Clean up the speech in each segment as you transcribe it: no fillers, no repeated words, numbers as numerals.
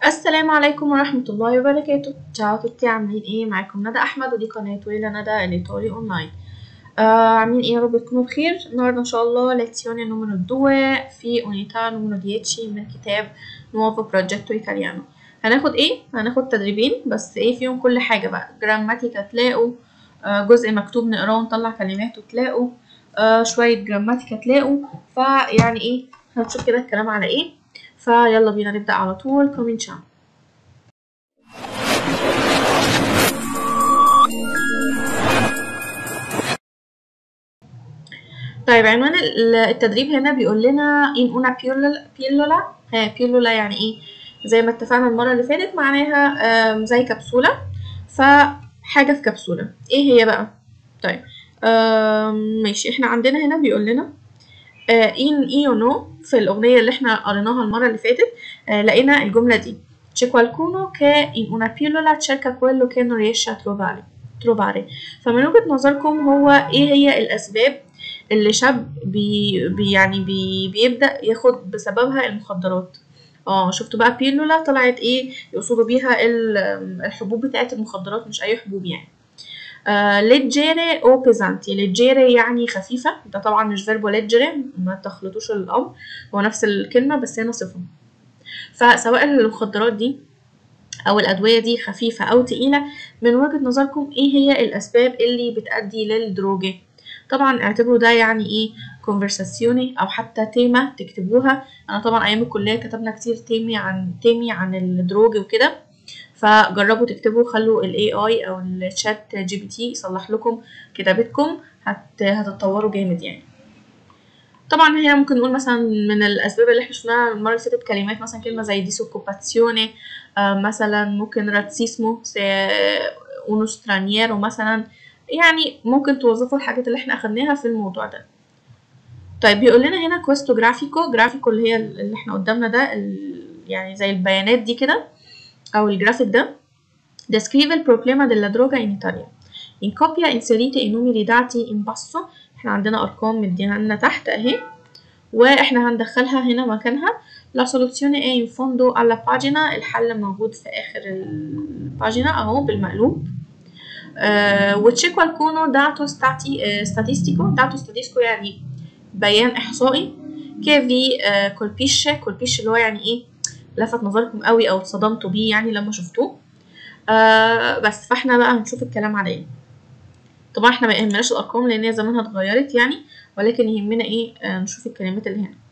السلام عليكم ورحمة الله وبركاته. ciao a tutti، عاملين ايه؟ معاكم ندى احمد ودي قناة ويلا ندى الايطالي اونلاين. عاملين ايه؟ يا رب تكونوا بخير. النهارده ان شاء الله lezione numero 2 في unità numero 10 من كتاب nuovo progetto italiano. هناخد ايه؟ هناخد تدريبين بس ايه فيهم كل حاجة بقى. جراماتيكا تلاقوا جزء مكتوب نقراه ونطلع كلمات وتلاقوا شوية جراماتيكا تلاقوا. فيعني ايه هنشوف كده الكلام على ايه. فيلا بينا نبدأ على طول. cominciamo. طيب عنوان التدريب هنا بيقول لنا in una pillola. pillola يعني ايه؟ زي ما اتفقنا المرة اللي فاتت معناها زي كبسولة، فحاجة في كبسولة. ايه هي بقى؟ طيب ماشي، احنا عندنا هنا بيقول لنا in io no في الأغنية اللي احنا قريناها المرة اللي فاتت. لقينا الجملة دي c'è qualcuno che in una pillola cerca quello che non riesce a trovare. فمن وجهة نظركم هو ايه هي الأسباب اللي شاب بيبدأ ياخد بسببها المخدرات؟ شفتوا بقى بيلولا طلعت ايه يقصدوا بيها؟ الحبوب بتاعت المخدرات، مش اي حبوب يعني. leggere او pesanti. leggere يعني خفيفة، ده طبعا مش فيربو leggere، ما تخلطوش الأمر، هو نفس الكلمة بس هنا صفة. فسواء المخدرات دي أو الأدوية دي خفيفة أو تقيلة، من وجهة نظركم ايه هي الأسباب اللي بتؤدي للدروجة؟ طبعا اعتبروا ده يعني ايه conversazione او حتى تيمة تكتبوها. انا طبعا ايام الكلية كتبنا كتير تيمي عن الدروج وكده، فجربوا تكتبوا، خلوا ال AI او الشات جي بي تي يصلح لكم كتابتكم، هتتطوروا جامد يعني. طبعا هنا ممكن نقول مثلا من الاسباب اللي احنا شفناها المره اللي فاتت كلمات مثلا كلمه زي ديسوكوباسيوني، مثلا ممكن راتسيسمو اونو سترانييرو مثلا. يعني ممكن توظفوا الحاجات اللي احنا اخدناها في الموضوع ده. طيب بيقول لنا هنا كويستو جرافيكو اللي هي اللي احنا قدامنا ده، يعني زي البيانات دي كده او الجرافيك ده. descrive il problema della droga in Italia. in copia inserite i numeri dati in basso. احنا عندنا ارقام مديها لنا تحت اهي، واحنا هندخلها هنا مكانها. la soluzione è in fondo alla pagina. الحل موجود في اخر الباجينا اهو بالمقلوب. وتشي qualcuno dato statistico يعني بيان احصائي. كافي colpisce اللي هو يعني ايه لفت نظركم قوي او اتصدمتوا بيه يعني لما شفتوه. بس فاحنا بقى هنشوف الكلام على ايه. طبعا احنا ما يهمناش الارقام لان هي زمانها اتغيرت يعني، ولكن يهمنا ايه نشوف الكلمات اللي هنا.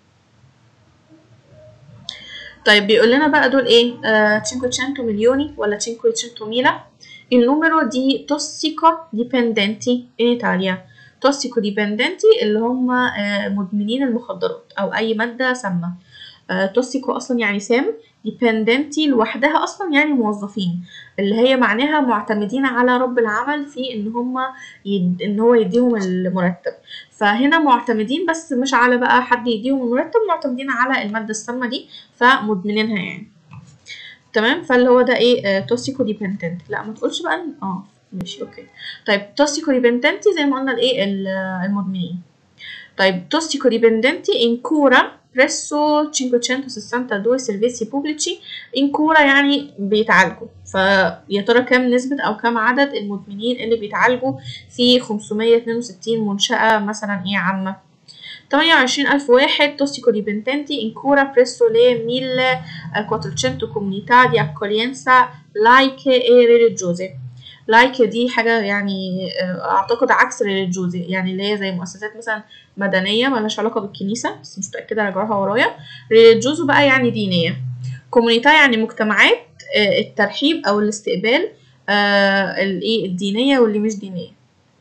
طيب بيقول لنا بقى دول ايه 500 مليوني ولا 500.000. النمرو دي tossicodipendenti in Italia. tossicodipendenti اللي هم مدمنين المخدرات او اي مادة سامة. توسيكو اصلا يعني سام، ديبندنتي لوحدها اصلا يعني موظفين، اللي هي معناها معتمدين على رب العمل في ان هو يديهم المرتب. فهنا معتمدين بس مش على بقى حد يديهم المرتب، معتمدين على المادة السامة دي فمدمنينها يعني. تمام، فاللي هو ده ايه توسيكو ديبندنت. لا ما تقولش بقى ماشي اوكي. طيب توسيكو ديبندنتي زي ما قلنا الايه المدمنين. طيب tossicodipendenti in cura presso 562 servizi pubblici. in cura يعني بيتعالجوا، فيا ترى كام نسبة أو كام عدد المدمنين اللي بيتعالجوا في 562 منشأة مثلا ايه عامة؟ 28,000 واحد tossicodipendenti in cura presso le 1.400 comunità di accoglienza laiche e religiose. لايك دي حاجة يعني اعتقد عكس ريليجيوزي، يعني اللي هي زي مؤسسات مثلا مدنية ملهاش علاقة بالكنيسة، بس مش متأكدة راجعوها ورايا. ريليجيوزو بقى يعني دينية. كومونيتا يعني مجتمعات الترحيب او الاستقبال الايه الدينية واللي مش دينية.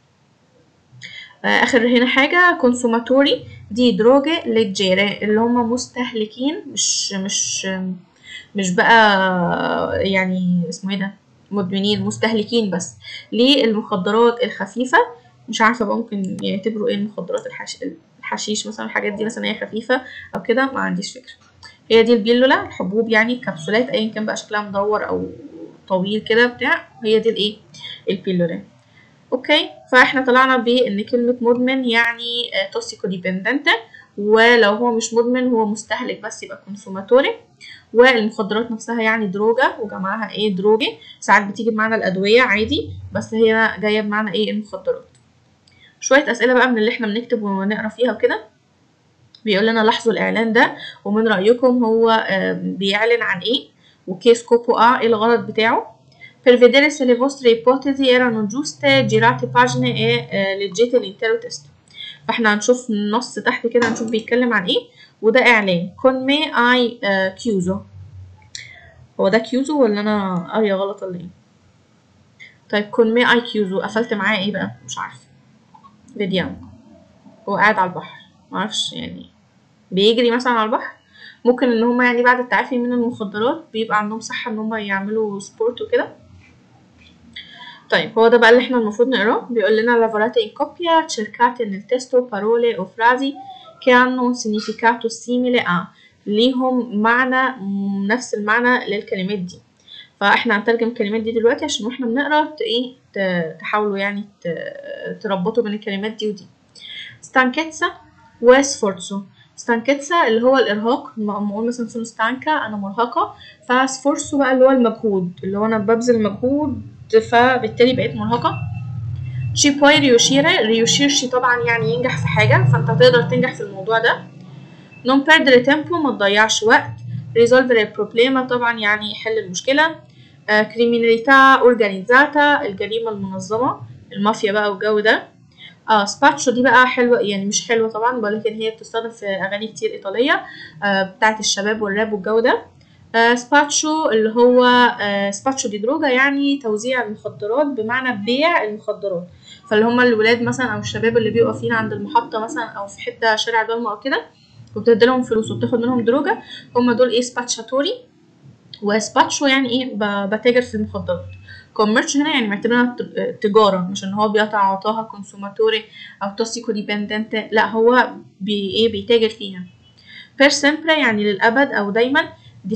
اخر هنا حاجة كونسوماتوري دي دروجة ليجيرة اللي هم مستهلكين، مش بقى يعني اسمه ايه ده مدمنين، مستهلكين بس للمخدرات الخفيفة. مش عارفة بقى ممكن يعتبروا ايه المخدرات الحشيش مثلا، الحاجات دي مثلا هي خفيفة او كده، ما عنديش فكرة. هي دي البيلولا، الحبوب يعني كبسولات ايا كان بقى شكلها مدور او طويل كده بتاع، هي دي الايه البيلولا. اوكي، فاحنا طلعنا بان كلمة مدمن يعني توسيكو ديبندنت، ولو هو مش مدمن هو مستهلك بس يبقى كونسوماتوري. والمخدرات نفسها يعني دروجة وجمعها ايه دروجي، ساعات بتيجي بمعنى الأدوية عادي بس هي جاية بمعنى ايه المخدرات. شوية أسئلة بقى من اللي احنا بنكتب ونقرا فيها وكده. بيقول لنا لاحظوا الإعلان ده ومن رأيكم هو بيعلن عن ايه، وكي scopo ha، ايه الغرض بتاعه. Per vedere se le vostre ipotesi erano giuste girate pagine e leggete l'intero testo. فاحنا هنشوف النص تحت كده، هنشوف بيتكلم عن ايه. وده إعلان con me hai chiuso. هو ده كيوزو ولا أنا قارية غلط ولا ايه؟ طيب con me hai chiuso قفلت معاه ايه بقى؟ مش عارفة. فيديان هو قاعد على البحر، معرفش يعني بيجري مثلا على البحر. ممكن ان هما يعني بعد التعافي من المخدرات بيبقى عندهم صحة ان هما يعملوا سبورت وكده. طيب هو ده بقى اللي احنا المفروض نقراه. بيقول لنا lavorate in coppia cercate nel testo parole o frasi che hanno un significato simile a، ليهم معنى نفس المعنى للكلمات دي. فاحنا هنترجم الكلمات دي دلوقتي عشان واحنا بنقرا ايه تحاولوا يعني تربطوا بين الكلمات دي ودي. stanchezza وسفورزو. stanchezza اللي هو الارهاق، لما اقول مثلا sono stanca انا مرهقه، فسفورزو بقى اللي هو المجهود، اللي هو انا ببذل مجهود فبالتالي بقيت مرهقه. ci puoi riuscire، riuscirci طبعا يعني ينجح في حاجه، فانت هتقدر تنجح في الموضوع ده. non perdere tempo ما تضيعش وقت. risolvere il problema طبعا يعني يحل المشكله. criminalità organizzata الجريمه المنظمه، المافيا بقى والجو ده. سباتشو دي بقى حلوة، يعني مش حلوة طبعا ولكن هي بتستخدم في أغاني كتير إيطالية بتاعت الشباب والراب والجو ده. سباتشو اللي هو سباتشو دي دروجة يعني توزيع المخدرات بمعنى بيع المخدرات. فاللي هما الولاد مثلا أو الشباب اللي بيبقوا فينا عند المحطة مثلا أو في حتة شارع ضلمة أو كده وبتديلهم فلوس وبتاخد منهم دروجة، هما دول ايه سباتشاتوري. وسباتشو يعني ايه بتاجر في المخدرات. كوميرش هنا يعني معتبرها تجارة، مش ان هو بيقطع عطاها كونسوماتوري او توسيكو ديبندنت، لا هو بيتاجر فيها. بير سيمبري يعني للأبد او دايما.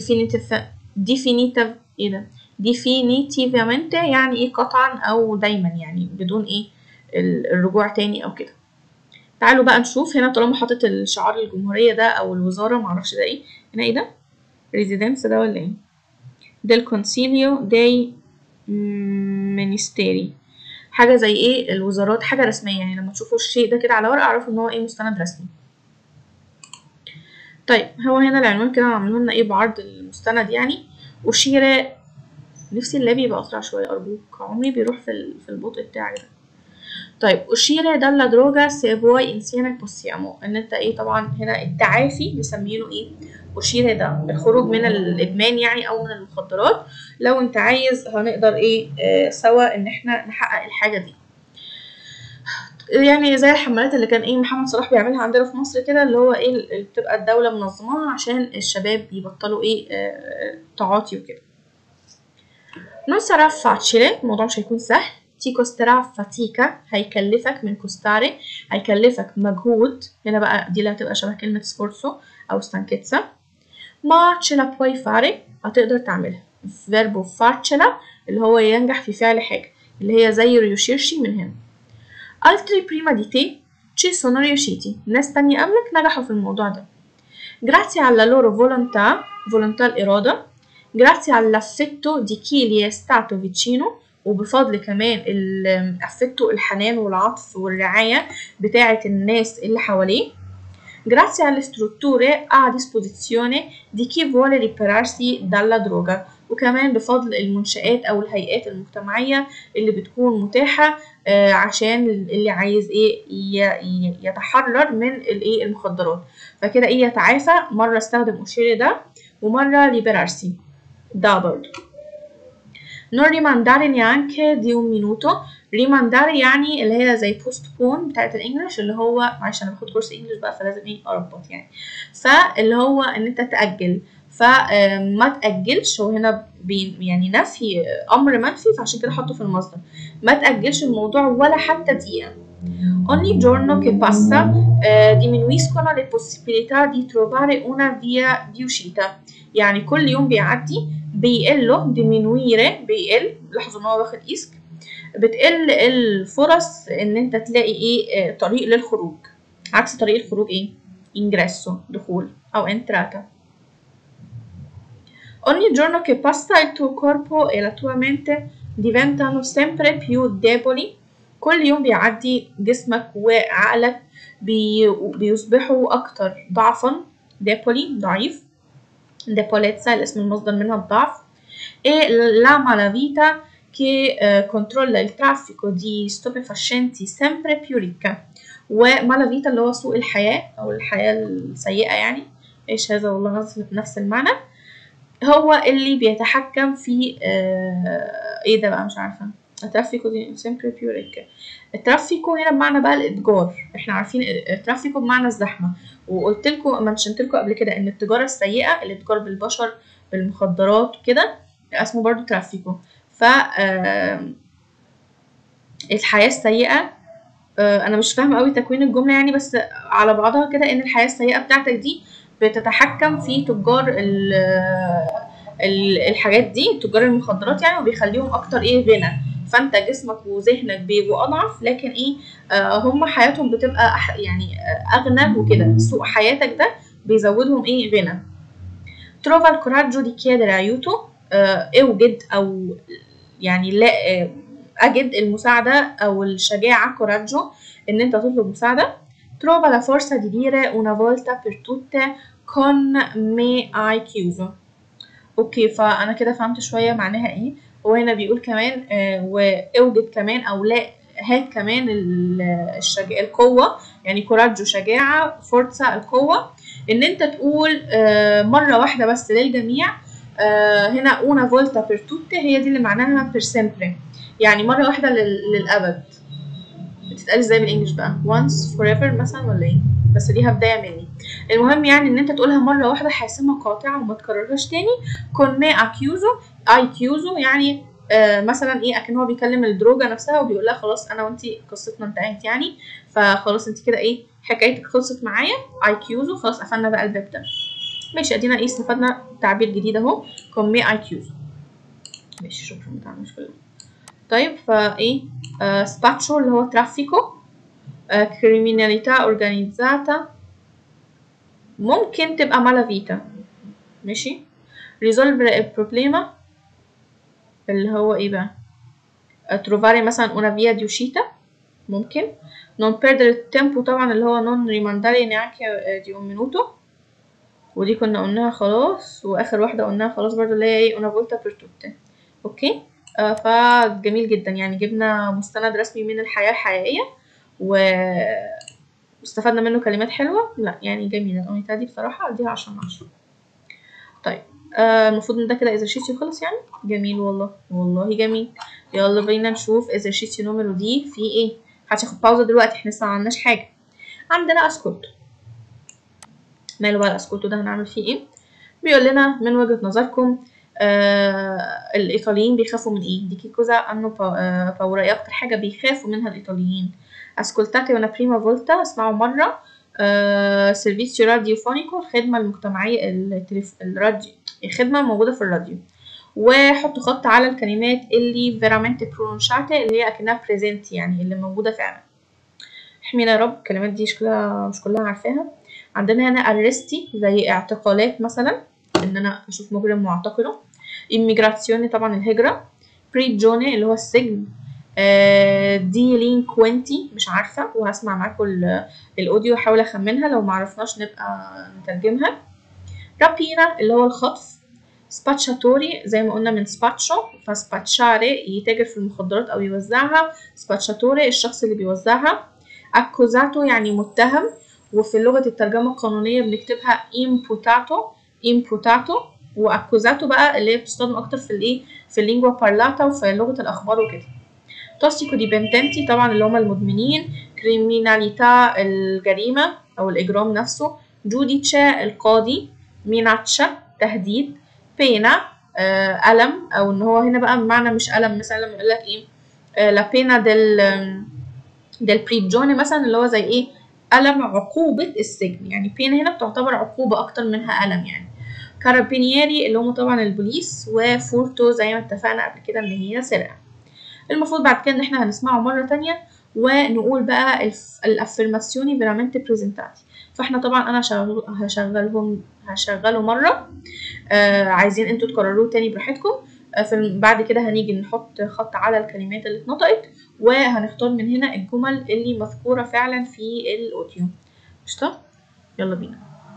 ديفينيتيف ايه ده، ديفينيتيفامنت يعني ايه قطعا او دايما يعني بدون ايه الرجوع تاني او كده. تعالوا بقى نشوف هنا طالما حاطط الشعار الجمهورية ده او الوزارة معرفش ده ايه، هنا ايه ده ريزيدنس ده ولا ايه، del Consiglio dei Ministeri، حاجة زي ايه الوزارات، حاجة رسمية يعني لما تشوفوا الشيء ده كده على ورقة اعرفوا ان هو ايه مستند رسمي. طيب هو هنا العنوان كده عاملين لنا ايه بعرض المستند يعني. وشيرة نفسي اللاب يبقى اسرع شوية ارجوك، عمري بيروح في البطء بتاعي ده. طيب uscire dalla droga se vuoi insieme possiamo، ان انت ايه طبعا هنا التعافي بيسمينه ايه uscire ده الخروج من الادمان يعني او من المخدرات، لو انت عايز هنقدر ايه سوا ان احنا نحقق الحاجه دي. يعني زي الحملات اللي كان ايه محمد صلاح بيعملها عندنا في مصر كده، اللي هو ايه اللي بتبقى الدوله منظماها عشان الشباب يبطلوا ايه تعاطي وكده. non sarà facile الموضوع مش هيكون سهل. ti costerà fatica هيكلفك من costare هيكلفك مجهود، هنا بقى دي اللي هتبقى شبه كلمة sforzo أو stanchezza. ma ce la puoi fare هتقدر تعملها. verbo farcela اللي هو ينجح في فعل حاجة اللي هي زي riuscirci من هنا. altri prima di te ci sono riusciti ناس تانية قبلك نجحوا في الموضوع ده. grazie alla loro volontà الإرادة. grazie all'affetto di chi gli è stato vicino وبفضل كمان الأفكتو الحنان والعطف والرعاية بتاعة الناس اللي حواليه. grazie alle strutture a disposizione di chi vuole liberarsi dalla droga وكمان بفضل المنشآت أو الهيئات المجتمعية اللي بتكون متاحة عشان اللي عايز ايه يتحرر من الايه المخدرات. فكده ايه يتعافى، مرة استخدم uscire ده ومرة liberarsi ده برضه. non rimandare neanche di un minuto. rimandare يعني اللي هي زي postpone بتاعت الانجليش، اللي هو معلش انا باخد كورس انجليش بقى فلازم ايه اربط يعني، فاللي هو ان انت تأجل، فما تأجلش، هو هنا يعني نفي امر منفي فعشان كده حطه في المصدر، ما تأجلش الموضوع ولا حتى دقيقة. ogni giorno che passa diminuiscono le possibilità di trovare una via di uscita، يعني كل يوم بيعدي بيقله diminuire بيقل، لاحظوا ان هو واخد اسك، بتقل الفرص ان انت تلاقي ايه طريق للخروج. عكس طريق الخروج ايه ingresso دخول أو entrata. Ogni giorno che passa il tuo corpo e la tua mente diventano sempre più deboli. كل يوم بيعدي جسمك وعقلك بيصبحوا أكتر ضعفا. deboli ضعيف. debolezza الاسم المصدر منها الضعف. E la malavita che controlla il traffico di stupefacenti sempre più ricca. ومالافيتا اللي هو سوء الحياة أو الحياة السيئة يعني. إيش هذا والله نفس المعنى. هو اللي بيتحكم في ايه ده بقى مش عارفة. الترافيكو دي sempre più ricca. الترافيكو هنا بمعنى بقى الاتجار. احنا عارفين الترافيكو بمعنى الزحمة، وقلت لكم منشنت لكم قبل كده ان التجارة السيئة الاتجار بالبشر بالمخدرات وكده اسمه برضو ترافيكو. ف الحياة السيئة انا مش فاهمة قوي تكوين الجملة يعني، بس على بعضها كده ان الحياة السيئة بتاعتك دي بتتحكم في تجار الحاجات دي، تجار المخدرات يعني، وبيخليهم اكتر ايه غنى. فانت جسمك وذهنك بيبقوا اضعف، لكن ايه هم حياتهم بتبقى يعني اغنى وكده. سوء حياتك ده بيزودهم ايه غنى. trova il coraggio di chiedere aiuto. اوجد او يعني لا اجد المساعدة او الشجاعة coraggio ان انت تطلب مساعدة. trova la forza di dire una volta per tutte con me hai chiuso. اوكي فانا كده فهمت شوية معناها ايه. وهنا بيقول كمان واوجد كمان او لا هات كمان القوة، يعني كوراجو شجاعة، فورتسا القوة، ان انت تقول مرة واحدة بس للجميع. هنا una volta per tutte هي دي اللي معناها per sempre، يعني مرة واحدة للأبد. بتتقال ازاي بالانجلش بقى؟ once forever مثلا ولا ايه؟ بس ليها بداية مني. المهم يعني ان انت تقولها مرة واحدة حاسمة قاطعة وما تكررهاش تاني. con me accuse يعني مثلا ايه اكن هو بيكلم الدروجة نفسها وبيقول لها خلاص انا وانتي قصتنا انتهت يعني، فخلاص انت كده ايه حكايتك خلصت معايا accuse خلاص قفلنا بقى الباب ده. ماشي ادينا ايه استفدنا تعبير جديد اهو con me accuse. ماشي شكرا متعملش كله. طيب فايه spaccio اللي هو traffico. criminalità organizzata ممكن تبقى malavita. ماشي. resolvere il problema اللي هو ايه بقى trovare مثلا una via di uscita ممكن. non perdere il tempo طبعا اللي هو non rimandare neanche di un minuto، ودي كنا قلناها خلاص. واخر واحدة قلناها خلاص برضو اللي هي ايه una volta per tutte. اوكي فجميل جدا يعني جبنا مستند رسمي من الحياة الحقيقية واستفدنا منه كلمات حلوة. لا يعني جميلة الأغنية دي بصراحة اديها 10 من 10. طيب المفروض ان ده كده اكزرشيتي خلص يعني. جميل والله جميل. يلا بينا نشوف اكزرشيتي نمرو دي في ايه. محدش ياخد باوزة دلوقتي احنا لسه معملناش حاجة. عندنا اسكولتو. ماله بقى الاسكولتو ده هنعمل فيه ايه؟ بيقول لنا من وجهة نظركم الإيطاليين بيخافوا من إيه؟ دي كوزا عنه paura. إيه أكتر حاجة بيخافوا منها الإيطاليين؟ ascoltate una prima volta اسمعوا مرة. servizio radiofonico الخدمة المجتمعية الراديو، الخدمة موجودة في الراديو. وحطوا خط على الكلمات اللي veramente pronunciate اللي هي أكنها present يعني اللي موجودة فعلا. احمينا يا رب الكلمات دي مش كلها عارفاها. عندنا هنا arresti زي اعتقالات مثلا، ان انا اشوف مجرم واعتقله. immigrazione طبعا الهجرة. prigione اللي هو السجن. delinquenti مش عارفة وهسمع معاكم الاوديو احاول اخمنها، لو معرفناش نبقى نترجمها. rapina اللي هو الخطف. spacciatori زي ما قلنا من spaccio فspacciare يتاجر في المخدرات او يوزعها. spacciatore الشخص اللي بيوزعها. accusato يعني متهم، وفي لغة الترجمة القانونية بنكتبها imputato واكوزاتو بقى اللي هي بتستخدم اكتر في الايه في اللينجوا بارلاتا وفي لغة الاخبار وكده. توسيكو ديبندنتي طبعا اللي هم المدمنين. كريميناليتا الجريمة او الاجرام نفسه. جوديتشا القاضي. ميناتشا تهديد. بينا ألم، او ان هو هنا بقى بمعنى مش ألم، مثلا لما يقول لك ايه لا بينا ديل بريجوني مثلا اللي هو زي ايه ألم عقوبة السجن، يعني بين هنا بتعتبر عقوبة أكتر منها ألم يعني. كارابينيري اللي هم طبعا البوليس. وفورتو زي ما اتفقنا قبل كده إن هي سرقة. المفروض بعد كده إن احنا هنسمعه مرة تانية ونقول بقى الأفرماسيوني فيرامنتي بريزنتاتي. فاحنا طبعا انا هشغله مره. عايزين انتوا تكرروه تاني براحتكم. بعد كده هنيجي نحط خط على الكلمات اللي اتنطقت، وهنختار من هنا الجمل اللي مذكوره فعلا في الاوديو. قشطه، يلا بينا.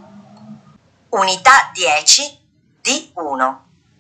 Unità 10 di 1.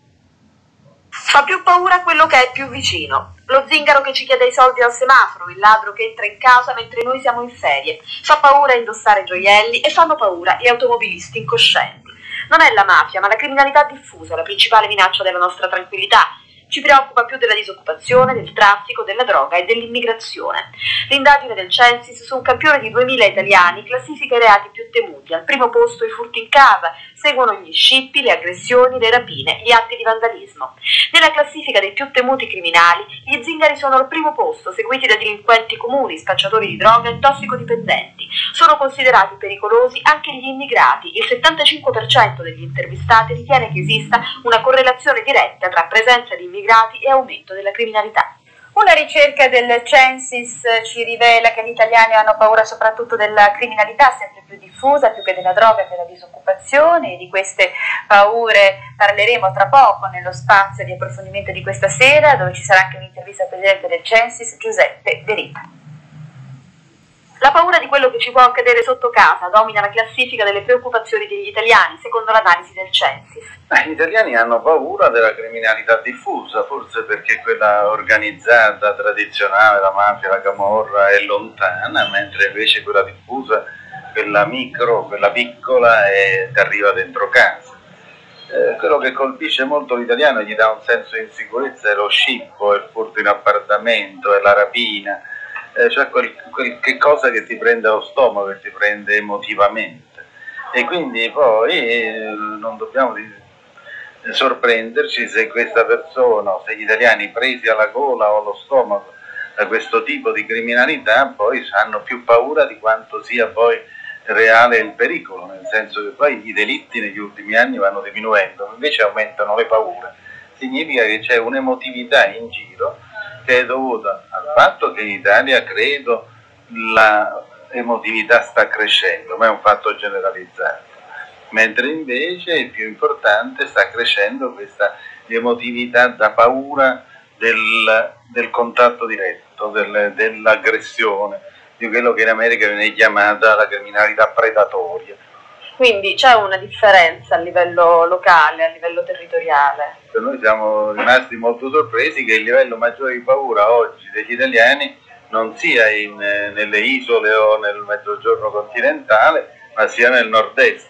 Fa più paura quello che è più vicino. Lo zingaro che ci chiede i soldi al semaforo, il ladro che entra in casa mentre noi siamo in ferie. Fa paura indossare gioielli e fanno paura gli automobilisti incoscienti. Non è la mafia, ma la criminalità diffusa, la principale minaccia della nostra tranquillità. Ci preoccupa più della disoccupazione, del traffico, della droga e dell'immigrazione. L'indagine del Censis su un campione di 2000 italiani classifica i reati più temuti. Al primo posto i furti in casa, seguono gli scippi, le aggressioni, le rapine, gli atti di vandalismo. Nella classifica dei più temuti criminali, gli zingari sono al primo posto, seguiti da delinquenti comuni, spacciatori di droga e tossicodipendenti. Sono considerati pericolosi anche gli immigrati. Il 75% degli intervistati ritiene che esista una correlazione diretta tra presenza di immigrati e aumento della criminalità. Una ricerca del Censis ci rivela che gli italiani hanno paura soprattutto della criminalità sempre più diffusa, più che della droga e della disoccupazione, e di queste paure parleremo tra poco nello spazio di approfondimento di questa sera, dove ci sarà anche un'intervista al presidente del Censis, Giuseppe De Ripa. La paura di quello che ci può accadere sotto casa domina la classifica delle preoccupazioni degli italiani, secondo l'analisi del Censis. Gli italiani hanno paura della criminalità diffusa, forse perché quella organizzata, tradizionale, la mafia, la camorra, è lontana, mentre invece quella diffusa, quella micro, quella piccola, ti arriva dentro casa. Quello che colpisce molto l'italiano e gli dà un senso di insicurezza è lo scippo, è il furto in appartamento, è la rapina. Cioè qualche cosa che ti prende lo stomaco, che ti prende emotivamente, e quindi poi non dobbiamo sorprenderci se questa persona, o se gli italiani presi alla gola o allo stomaco da questo tipo di criminalità poi hanno più paura di quanto sia poi reale il pericolo, nel senso che poi i delitti negli ultimi anni vanno diminuendo, invece aumentano le paure. Significa che c'è un'emotività in giro che è dovuta al fatto che in Italia, credo, la emotività sta crescendo, ma è un fatto generalizzato, mentre invece il più importante, sta crescendo questa emotività da paura del contatto diretto, dell'aggressione, di quello che in America viene chiamata la criminalità predatoria. Quindi c'è una differenza a livello locale, a livello territoriale? Noi siamo rimasti molto sorpresi che il livello maggiore di paura oggi degli italiani non sia nelle isole o nel mezzogiorno continentale, ma sia nel nord-est.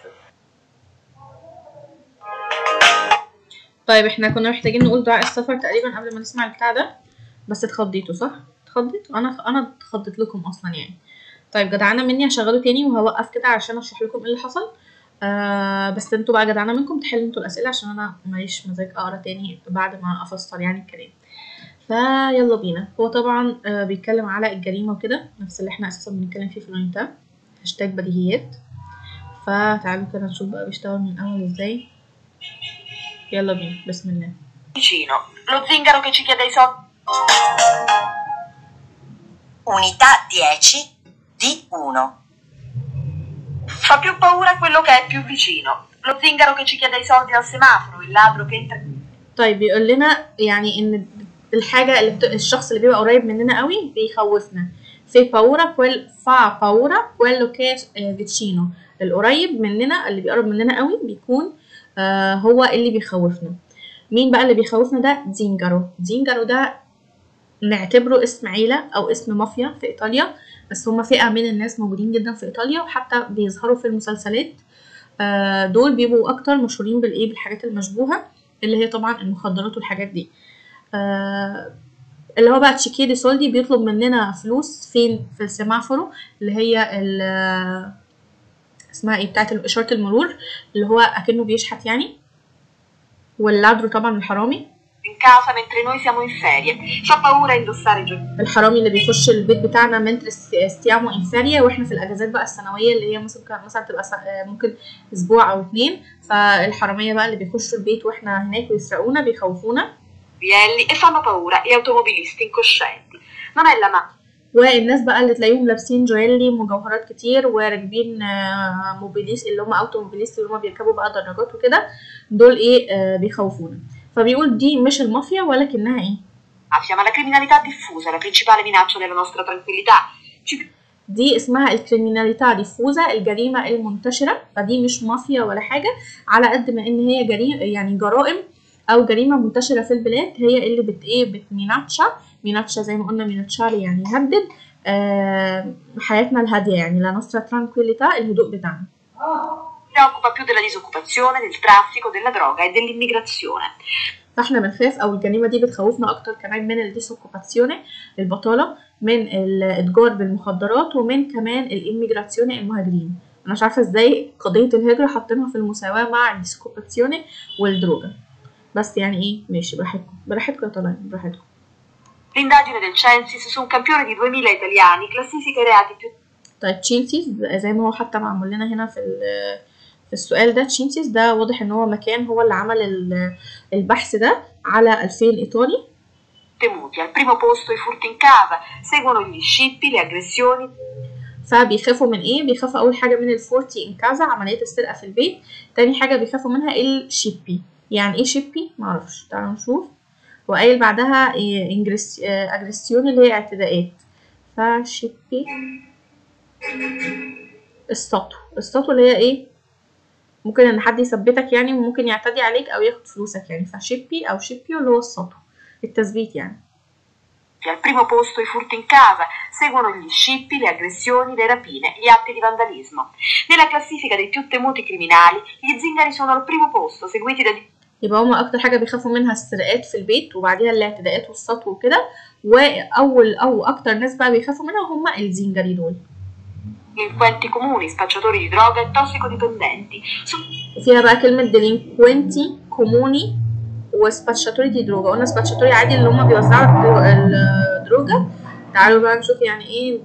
طيب احنا كنا محتاجين نقول دعاء السفر تقريبا قبل ما نسمع البتاع ده، بس اتخضيتوا صح؟ اتخضيتوا؟ انا اتخضيت لكم اصلا يعني. طيب جدعانه مني هشغله تاني وهوقف كده عشان اشرح لكم ايه اللي حصل. بس انتوا بقى جدعانه منكم تحلوا انتوا الاسئله، عشان انا ماليش مزاج اقرا تاني بعد ما افسر يعني الكلام. فيلا بينا. هو طبعا بيتكلم على الجريمه وكده، نفس اللي احنا اساسا بنتكلم فيه في اليونت، هاشتاج بديهيات. فتعالوا كده نشوف بقى بيشتغل من الاول ازاي. يلا بينا، بسم الله. Vicino, lo zingaro che ci chiede i soldi. Unità 10 di 1. Fa più paura quello che è più vicino. Lo zingaro che ci chiede i soldi al semaforo, il ladro che entra. طيب بيقول لنا يعني ان الحاجه اللي الشخص اللي بيبقى قريب مننا قوي بيخوفنا. fa paura quello che è vicino. القريب مننا اللي بيقرب مننا قوي بيكون هو اللي بيخوفنا. مين بقى اللي بيخوفنا ده؟ زينجارو ده نعتبره اسم عيلة او اسم مافيا في ايطاليا، بس هما فئة من الناس موجودين جدا في ايطاليا، وحتى بيظهروا في المسلسلات. دول بيبقوا اكتر مشهورين بالحاجات المشبوهة، اللي هي طبعا المخدرات والحاجات دي. اللي هو بقى تشيكي دي سولدي بيطلب مننا فلوس فين؟ في السيمافورو، اللي هي اسمها ايه، بتاعت اشارة المرور، اللي هو اكنه بيشحت يعني. واللادرو طبعا الحرامي. In casa mentre noi siamo in ferie. Fa paura indossare gioielli. الحرامي اللي بيخش البيت بتاعنا mentre stiamo in ferie، واحنا في الاجازات بقى السنويه اللي هي مثلا تبقى ممكن اسبوع او 2. فالحراميه بقى اللي بيخشوا البيت واحنا هناك ويسرقونا بيخوفونا. E fanno paura gli automobilisti incoscienti. Non è la mafia. والناس بقى اللي تلاقيهم لابسين جويلي مجوهرات كتير وراكبين موبيليس اللي هم اوتو موبيليس اللي هم بيركبوا بقى دراجات وكده، دول ايه بيخوفونا. فبيقول دي مش المافيا ولكنها ايه؟ mafia, ma la criminalità diffusa è la principale minaccia della nostra tranquillità. دي اسمها الكريميناليتا ديفوزا، الجريمة المنتشرة. فدي مش مافيا ولا حاجة، على قد ما ان هي جريمة يعني جرائم او جريمة منتشرة في البلاد، هي اللي ميناتشا زي ما قلنا ميناتشاري يعني يهدد حياتنا الهادية، يعني لا نوسترا ترانكويليتا الهدوء بتاعنا. preoccupa più della disoccupazione, del traffico, della droga e dell'immigrazione. فاحنا بنخاف او الجريمة دي بتخوفنا اكتر كمان من الديسوكوباسيوني البطالة، من الاتجار بالمخدرات، ومن كمان الاميجراسيوني المهاجرين. انا مش عارفة ازاي قضية الهجرة حاطينها في المساواة مع الديسوكوباسيوني والدروجة، بس يعني ايه ماشي براحتكم يا طلعين براحتكم. L'indagine del Censis su un campione di 2000 italiani classifica i reati più. طيب تشينسيس زي ما هو حتى معمول لنا هنا في السؤال ده، تشينسيس ده واضح ان هو مكان هو اللي عمل البحث ده على 2000 ايطالي. Temuti al primo posto i furti in casa, seguono gli scippi, le aggressioni. فبيخافوا من ايه؟ بيخافوا اول حاجه من الفورتي ان كازا، عمليه السرقه في البيت. تاني حاجه بيخافوا منها الشيبي. يعني ايه شيبي؟ معرفش، تعالوا نشوف. وقايل بعدها اجريسيون اللي هي اعتداءات. فشيبي السطو اللي هي ايه؟ ممكن ان حد يثبتك يعني، وممكن يعتدي عليك او ياخد فلوسك يعني. فشيبي او شيبيو اللي هو السطو، التثبيت يعني. Al primo posto i furti in casa, seguono gli scippi, le aggressioni, le rapine, gli atti di vandalismo. Nella classifica dei più temuti criminali, gli zingari sono al primo posto, seguiti da. يبقى هما اكتر حاجه بيخافوا منها السرقات في البيت، وبعديها الاعتداءات والسطو وكده، او اكتر ناس بقى بيخافوا منها هما الزنجري دول. Delinquenti comuni, spacciatori di droga e tossicodipendenti. وفيها بقى كلمه ديلينكوينتي كوموني وسباتشاتوري دي دروجا. قلنا سباتشاتوري عادي اللي هما بيوزعوا الدروجا. تعالوا بقى نشوف يعني ايه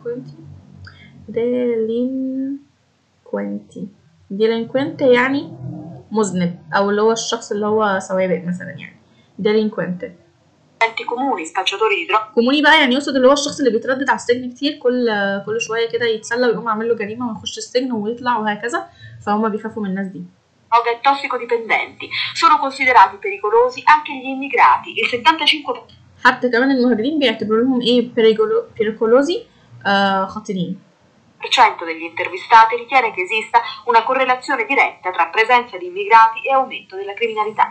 ديلينكوينتي يعني مذنب، او اللي هو الشخص اللي هو سوابق مثلا يعني. ديلينكوينتي comuni, spacciatori di droga. كوموني بقى يعني يقصد اللي هو الشخص اللي بيتردد على السجن كتير، كل شويه كده يتسلى ويقوم عامل له جريمه ويخش السجن ويطلع وهكذا، فهم بيخافوا من الناس دي. Droga e tossicodipendenti sono considerati pericolosi anche gli immigrati. Il 75%. حتى كمان المهاجرين بيعتبروا لهم ايه pericolosi خطيرين. degli intervistati ritiene che esista una correlazione diretta tra presenza di immigrati e aumento della criminalità.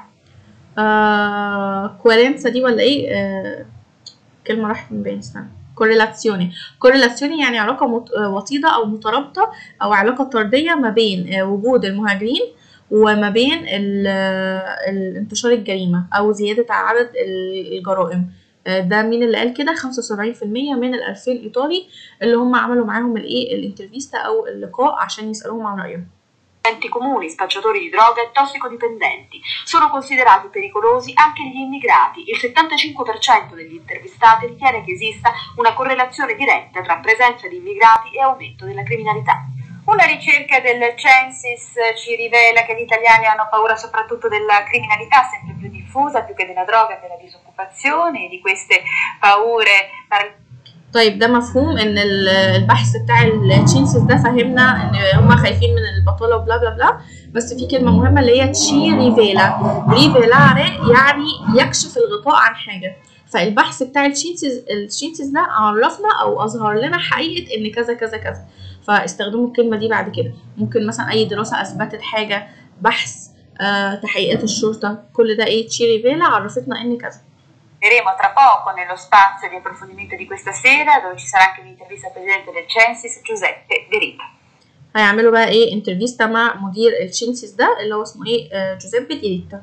كوالنسا دي ولا ايه؟ كلمة راحت من بين. استنى. كوريلاسيوني يعني علاقة وطيدة او مترابطة او علاقة طردية ما بين وجود المهاجرين وما بين انتشار الجريمة او زيادة عدد الجرائم. ده مين اللي قال كده؟ 75% من 2000 ايطالي اللي هم عملوا معاهم الايه الانترفيستا او اللقاء عشان يسألوهم عن رأيهم. comuni, spacciatori di droga e tossicodipendenti sono considerati pericolosi anche gli immigrati. Il 75% degli intervistati ritiene che esista una correlazione diretta tra presenza di immigrati e aumento della criminalità. Una ricerca del Censis ci rivela che gli italiani hanno paura soprattutto della criminalità sempre più diffusa, più che della droga e della disoccupazione, e di queste paure. طيب ده مفهوم ان البحث بتاع التشينسيس ده فهمنا ان هما خايفين من البطاله وبلا بلا بلا، بس في كلمه مهمه اللي هي تشي ريفيلا. ريفيلاري يعني يكشف الغطاء عن حاجه. فالبحث بتاع التشينسيس ده عرفنا او اظهر لنا حقيقه ان كذا كذا كذا، فاستخدموا الكلمه دي بعد كده. ممكن مثلا اي دراسه اثبتت حاجه، بحث، تحقيقات الشرطه، كل ده ايه تشي ريفيلا عرفتنا ان كذا. Vedremo tra poco nello spazio di approfondimento di questa sera, dove ci sarà anche un'intervista al presidente del Censis, Giuseppe De Rita. هيعملوا بقى ايه انترفيستا مع مدير التشينسيس ده اللي هو اسمه ايه جوزيبي دي ريتا.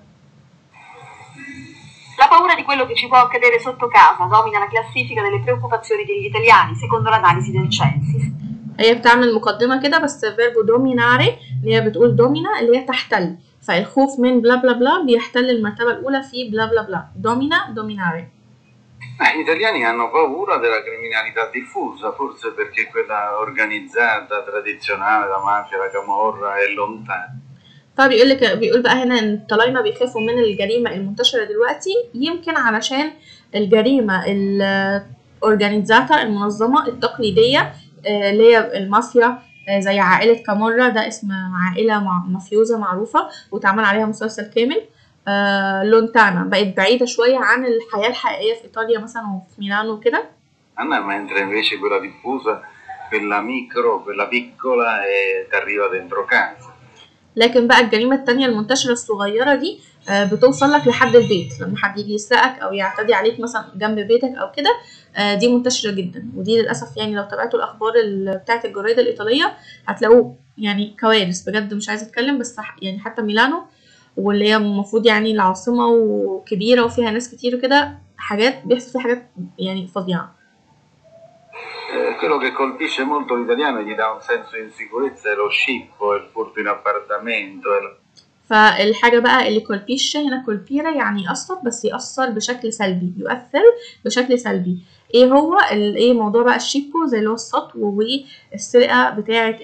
La paura di quello che ci può accadere sotto casa domina la classifica delle preoccupazioni degli italiani, secondo l'analisi del Censis. هي بتعمل مقدمة كده بس فيربو دوميناري اللي هي بتقول دومينا اللي هي تحتل، فالخوف من بلا بلا بلا بيحتل المرتبة الأولى في بلا بلا بلا. دومينا دوميناري. Gli italiani hanno paura della criminalità diffusa, forse perché quella organizzata, tradizionale, la mafia, la camorra è lontana. بيقول بقى هنا ان الطلاينة بيخافوا من الجريمة المنتشرة دلوقتي، يمكن علشان الجريمة اورجانيزاتا المنظمة التقليدية، اللي هي المافيا، زي عائلة كامورا، ده اسم عائلة مافيوزة معروفة واتعمل عليها مسلسل كامل. لونتانا بقت بعيدة شوية عن الحياة الحقيقية في إيطاليا مثلا وفي ميلانو وكده. Mentre invece quella diffusa, quella micro, quella piccola e ti arriva dentro casa. لكن بقى الجريمة التانية المنتشرة الصغيرة دي بتوصل لك لحد البيت، لما حد يجي يسرقك أو يعتدي عليك مثلا جنب بيتك أو كده. دي منتشرة جدا، ودي للأسف يعني لو تابعتوا الأخبار بتاعة الجرايد الإيطالية هتلاقوا يعني كوارث بجد. مش عايزة أتكلم، بس يعني حتى ميلانو، واللي هي المفروض يعني العاصمة وكبيرة وفيها ناس كتير وكده، حاجات بيحصل فيها حاجات يعني فظيعة. Quello che colpisce molto l'italiano e gli dà un senso di insicurezza è lo scippo, il furto in appartamento. فالحاجة بقى اللي كولبيشة هنا كولبيرا يعني يأثر، بس يأثر بشكل سلبي، يؤثر بشكل سلبي. ايه هو ايه موضوع بقى الشيبو، زي اللي هو السطو والسرقة بتاعة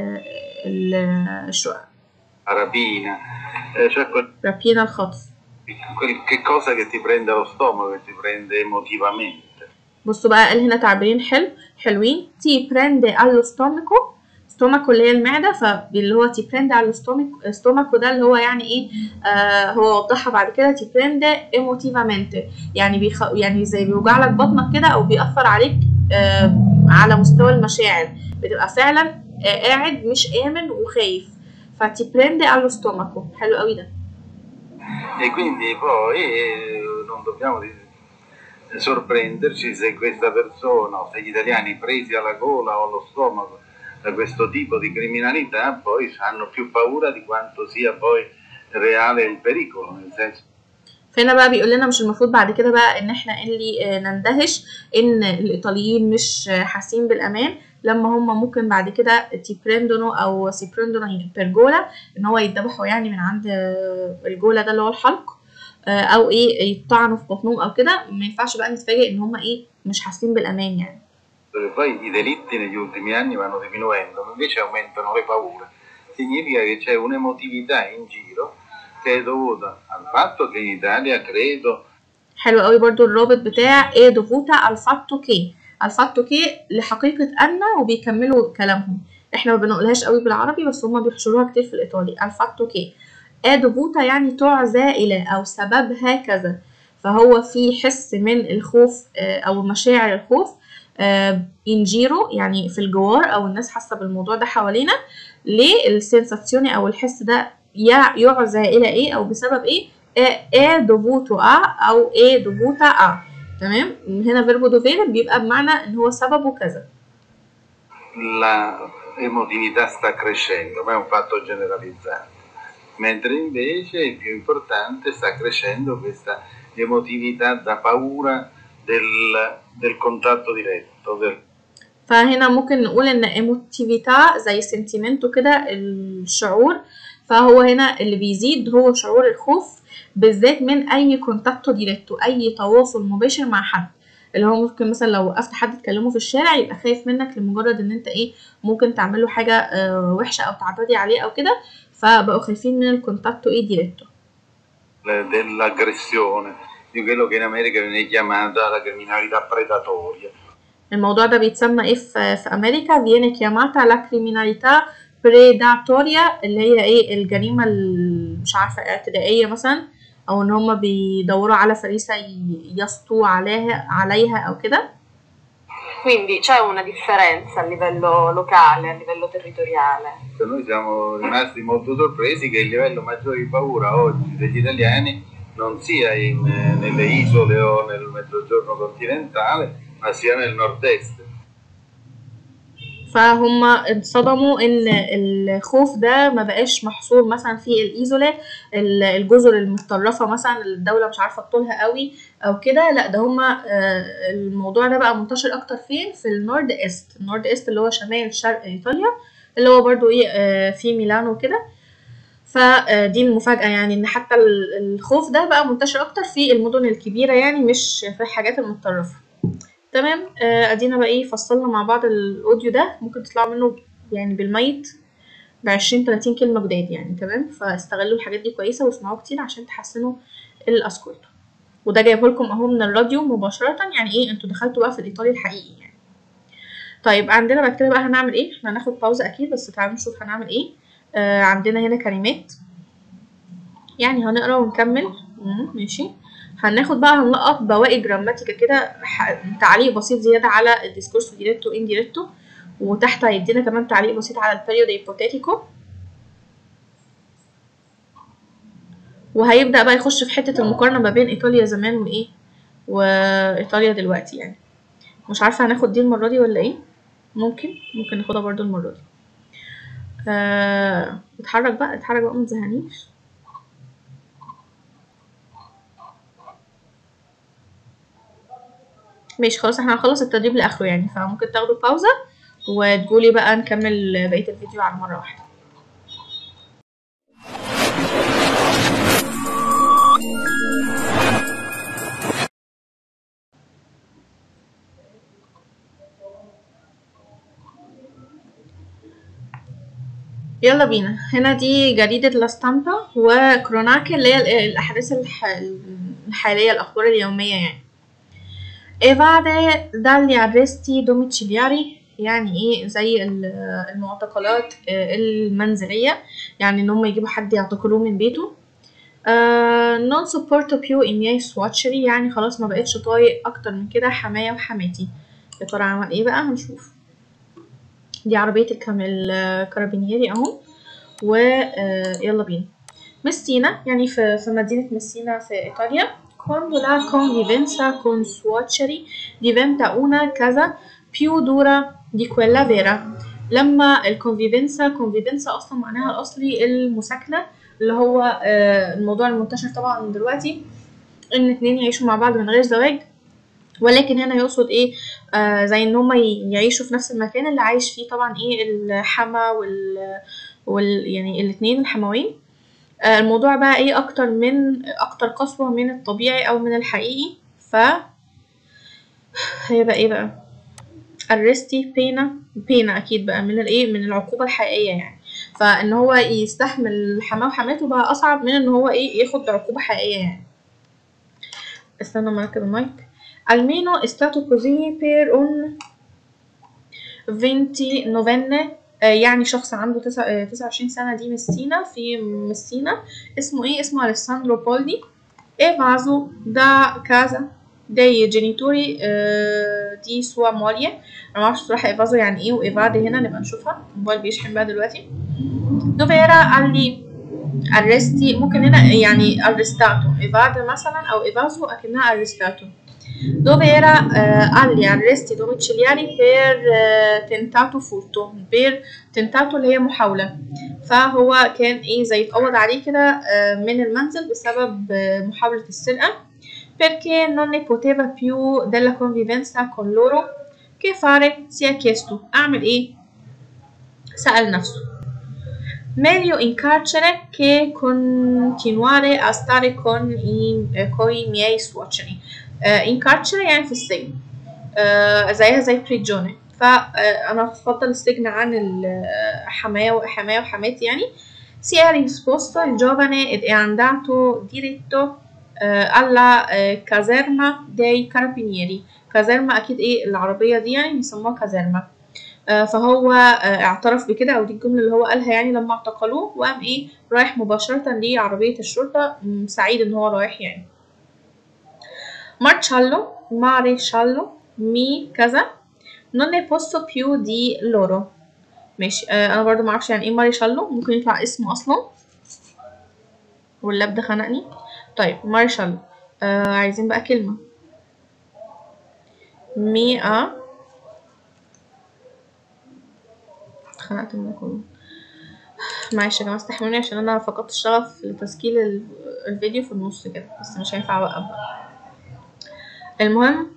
الشقق. Rapina, cioè رابينا الخطف. che cosa che ti prende lo stomaco, che ti prende emotivamente. بصوا بقى قال هنا تعبيرين حلوين. تي بريندي الو ستوميكو، ستوماكو اللي هي المعدة، فاللي هو تي بريندي الو ستوماكو ده اللي هو يعني ايه، هو وضحها بعد كده. تي بريندي ايموتيفامنت يعني يعني زي بيوجع لك بطنك كده او بيأثر عليك على مستوى المشاعر، بتبقى فعلا قاعد مش آمن وخايف. فتي بريندي الو ستوماكو حلو قوي ده. E quindi poi non dobbiamo sorprenderci se questa persona o se gli italiani presi alla gola o allo stomaco da questo tipo di criminalità poi hanno più paura di quanto sia poi reale il pericolo, nel senso. فهنا بقى بيقول لنا مش المفروض بعد كده بقى ان احنا اللي نندهش ان الايطاليين مش حاسين بالامان، لما هم ممكن بعد كده تيبرندونو او سيبرندونو بيرجولا، ان هو يتذبحوا يعني من عند الجولا ده اللي هو الحلق، او ايه يطعنوا في بطنهم او كده. ما ينفعش بقى نتفاجئ ان هم ايه مش حاسين بالامان يعني. Poi i delitti negli ultimi anni vanno diminuendo, invece aumentano le paure. Significa che c'è un'emotività in giro che è dovuta al fatto che in Italia credo. حلو قوي برضو الرابط بتاع ايه دوفوتا الفاتو كي، الفاتو كي لحقيقة أن، وبيكملوا كلامهم. احنا ما بنقولهاش قوي بالعربي بس هما بيحشروها كتير في الإيطالي. الفاتو كي ايه دوفوتا يعني تعزى إلى أو سببها كذا، فهو في حس من الخوف أو مشاعر الخوف انجيرو يعني في الجوار، أو الناس حاسة بالموضوع ده حوالينا. ليه السنساتيوني أو الحس ده يعزى إلى ايه أو بسبب ايه؟ è dovuto a أو è dovuta a. تمام، هنا فيربو دوفير بيبقى بمعنى إن هو سببه كذا. La emotività sta crescendo, ma è un fatto generalizzato, mentre invece il più importante sta crescendo questa emotività da paura del contatto diretto. فهنا ممكن نقول إن emotività زي sentimento كده الشعور، فهو هنا اللي بيزيد هو شعور الخوف، بالذات من أي كونتاكتو ديريكتو، أي تواصل مباشر مع حد. اللي هو ممكن مثلا لو وقفت حد تكلمه في الشارع يبقى خايف منك لمجرد ان انت ايه ممكن تعمله حاجة وحشة او تعتدي عليه او كده، فبقوا خايفين من الكونتاكتو ايه ديريكتو. dell'aggressione, di quello che in America viene chiamata la criminalità predatoria. الموضوع ده بيتسمى ايه في امريكا؟ viene chiamata la criminalità predatoria، اللي هي ايه الجريمة مش عارفة اعتدائية مثلا، او ان هما بيدوروا على فريسة يسطوا عليها او كده. Quindi c'è una differenza a livello locale, a livello territoriale. Noi siamo rimasti molto sorpresi che il livello maggiore di paura oggi degli italiani non sia nelle isole o nel mezzogiorno continentale, ma sia nel nord-est. فهم اتصدموا ان الخوف ده ما بقاش محصور مثلا في الايزولا، الجزر المتطرفه مثلا الدوله مش عارفه تطولها قوي او كده، لا ده هم الموضوع ده بقى منتشر اكتر فين؟ في النورد ايست. النورد ايست اللي هو شمال شرق ايطاليا، اللي هو برضو ايه في ميلانو كده. فدي المفاجاه يعني ان حتى الخوف ده بقى منتشر اكتر في المدن الكبيره يعني مش في الحاجات المتطرفه. تمام، ادينا بقى ايه فصلنا مع بعض الاوديو ده، ممكن تطلعوا منه يعني بالميت ب20-30 كلمة جداد يعني. تمام، فاستغلوا الحاجات دي كويسة واسمعوه كتير عشان تحسنوا الاسكورت. وده جايبه لكم اهو من الراديو مباشره، يعني ايه انتوا دخلتوا بقى في الايطالي الحقيقي يعني. طيب عندنا بعد كده بقى هنعمل ايه؟ احنا هناخد باوزه اكيد، بس تعالوا نشوف هنعمل ايه. عندنا هنا كلمات، يعني هنقرا ونكمل. ماشي. هناخد بقى هنلقط بواقي جراماتيكا كده، تعليق بسيط زياده على الديسكورسو ديريتو انديريتو، وتحت هيدينا كمان تعليق بسيط على البيريود ايبوتيتيكو. وهيبدأ بقى يخش في حتة المقارنة ما بين إيطاليا زمان وإيه وإيطاليا دلوقتي يعني. مش عارفة هناخد دي المرة دي ولا إيه، ممكن ناخدها برضو المرة دي. اتحرك بقى متزهقنيش. ماشي خلاص، احنا هنخلص التدريب لآخره يعني، فممكن تاخدوا باوزة وتقولي بقى نكمل بقية الفيديو على مرة واحدة. يلا بينا. هنا دي جريدة لا ستامبا وكروناكي اللي هي الأحداث الحالية، الأخبار اليومية يعني. evade dagli arresti domiciliari، يعني ايه زي المعتقلات المنزلية، يعني ان هم يجيبوا حد يعتقلوه من بيته. non sopporto più i miei suoceri، يعني خلاص ما بقتش طايق اكتر من كده حماية وحماتي. يا ترى عمل ايه بقى؟ هنشوف. دي عربية الكارابينيري اهو. ويلا بينا. ميسينا، يعني في مدينة ميسينا في ايطاليا. Quando la convivenza con suoceri diventa una casa più dura di quella vera. لما convivenza أصلا معناها الأصلي المساكنة، اللي هو الموضوع المنتشر طبعا دلوقتي إن اتنين يعيشوا مع بعض من غير زواج، ولكن هنا يقصد إيه؟ زي إن هما يعيشوا في نفس المكان اللي عايش فيه طبعا إيه الحما يعني الاتنين الحموين. الموضوع بقى ايه اكتر قسوة من الطبيعي او من الحقيقي. هيبقى ايه بقى؟ arresti pena اكيد بقى من الايه، من العقوبة الحقيقية يعني. فان هو يستحمل حماه وحماته بقى اصعب من ان هو ايه ياخد عقوبة حقيقية يعني. استنى ما اركب المايك. almeno è stato così per un 29enne، يعني شخص عنده 29 سنة دي في ميسينا. اسمه ايه؟ اسمه أليساندرو بولدي. evaso da casa dei genitori di sua moglie. انا معرفش بصراحة evaso يعني ايه، وإيفاد هنا نبقى نشوفها. الموبايل بيشحن بقى دلوقتي. dove era agli arresti، ممكن هنا يعني arrestato evad مثلا أو evaso أكنها arrestato. dove era agli arresti domiciliari per tentato furto. per tentato اللي هي محاولة، فهو كان ايه زي اتقبض عليه كده من المنزل بسبب محاولة السرقة. perché non ne poteva più della convivenza con loro. che fare؟ si è chiesto، اعمل ايه؟ سأل نفسه. meglio in carcere che continuare a stare con i miei suoceri. in carcere يعني في السجن، زيها زي prigione. فأنا بفضل السجن عن حماية وحماتي يعني. si è risposto il giovane ed è andato diretto alla caserma dei carabinieri. caserma أكيد إيه العربية دي يعني بيسموها كازيرما. فهو اعترف بكده، أو دي الجملة اللي هو قالها يعني لما اعتقلوه، وقام إيه رايح مباشرة لعربية الشرطة، سعيد إن هو رايح يعني. maresciallo mi كذا non ne posso più di loro. ماشي. انا برضو معرفش يعني ايه ماريشالو، ممكن يطلع اسمه اصلا واللاب ده خنقني. طيب ماريشالو. عايزين بقى كلمة. اتخنقت من كله. معلش يا جماعة استحملوني عشان انا فقدت الشغف لتسجيل الفيديو في النص كده، بس مش هينفع اوقف. المهم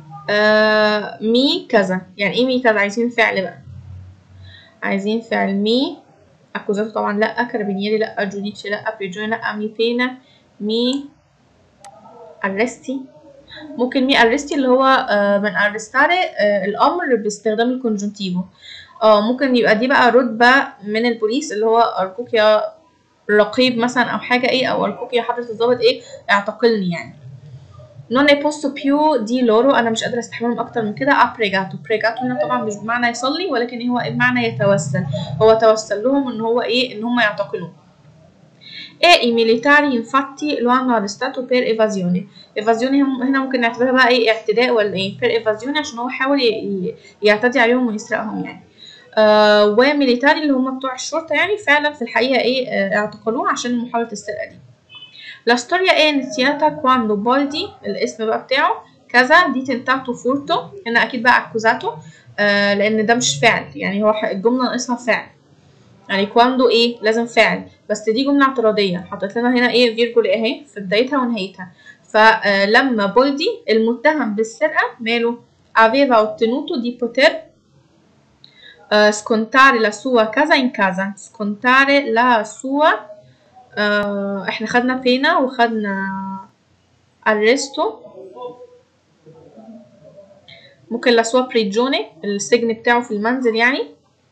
مي كذا، يعني ايه مي كذا؟ عايزين فعل بقى، عايزين فعل. مي اكوزاتو طبعا لا، كارابينيري لا، جوديتشي لا، بريجوني لا، مي بينا، مي ارستي. ممكن مي ارستي اللي هو من ارستاري الامر باستخدام الكونجنتيفو. ممكن يبقى دي بقى رتبة من البوليس، اللي هو ارجوك يا رقيب مثلا او حاجة ايه، او ارجوك يا حضرة الضابط ايه اعتقلني يعني. non ne posso più di loro، انا مش قادره استحملهم اكتر من كده. ha pregato، pregato هنا طبعا مش بمعنى يصلي، ولكن هو بمعنى يتوسل، هو توسل لهم ان هو ايه، ان هم يعتقلوه. e i militari infatti lo hanno arrestato per evasione. evasione هنا ممكن نعتبرها بقى ايه، اعتداء ولا ايه، per evasione عشان هو حاول يعتدي عليهم ويسرقهم يعني. وميليتاري اللي هم بتوع الشرطة يعني، فعلا في الحقيقة ايه اعتقلوه عشان محاولة السرقة دي. La storia è iniziata quando Boldi، الاسم بقى بتاعه كذا، دي tentato furto، هنا اكيد بقى accusato لان ده مش فعل يعني، هو الجملة ناقصها فعل يعني quando ايه لازم فعل، بس دي جملة اعتراضية حطيت لنا هنا ايه فيرجول اهي في بدايتها ونهايتها. فلما بولدي المتهم بالسرقة ماله aveva ottenuto di poter scontare la sua casa in casa. scontare la sua احنا خدنا بينا وخدنا arresto، ممكن la sua prigione السجن بتاعه في المنزل يعني،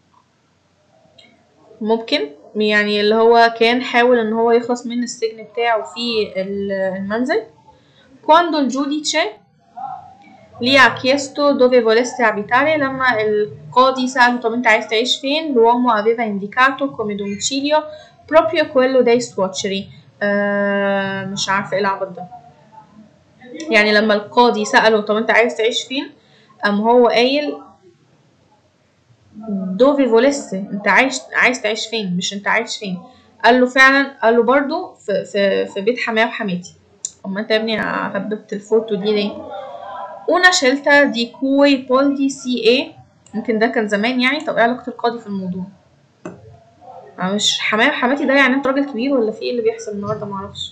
ممكن يعني اللي هو كان حاول ان هو يخلص من السجن بتاعه في المنزل. quando il giudice gli ha chiesto dove volesse abitare، لما القاضي سأله طب انت عايز تعيش فين، l'uomo aveva indicato come domicilio proprio quello dei suoceri. مش عارفه ايه العبط ده يعني، لما القاضي سأله طب انت عايز تعيش فين، قام هو قايل دوفي فوليس، انت عايز تعيش فين مش انت عايش فين. قال له فعلا، قال له برضو في بيت حماية وحماتي. اما انت يا ابني هببت الفوتو دي ليه؟ una scelta di cui Poldi si è، ممكن ده كان زمان يعني. طب ايه علاقة القاضي في الموضوع؟ مش حماية وحماتي ده يعني انت راجل كبير ولا في ايه اللي بيحصل النهارده معرفش.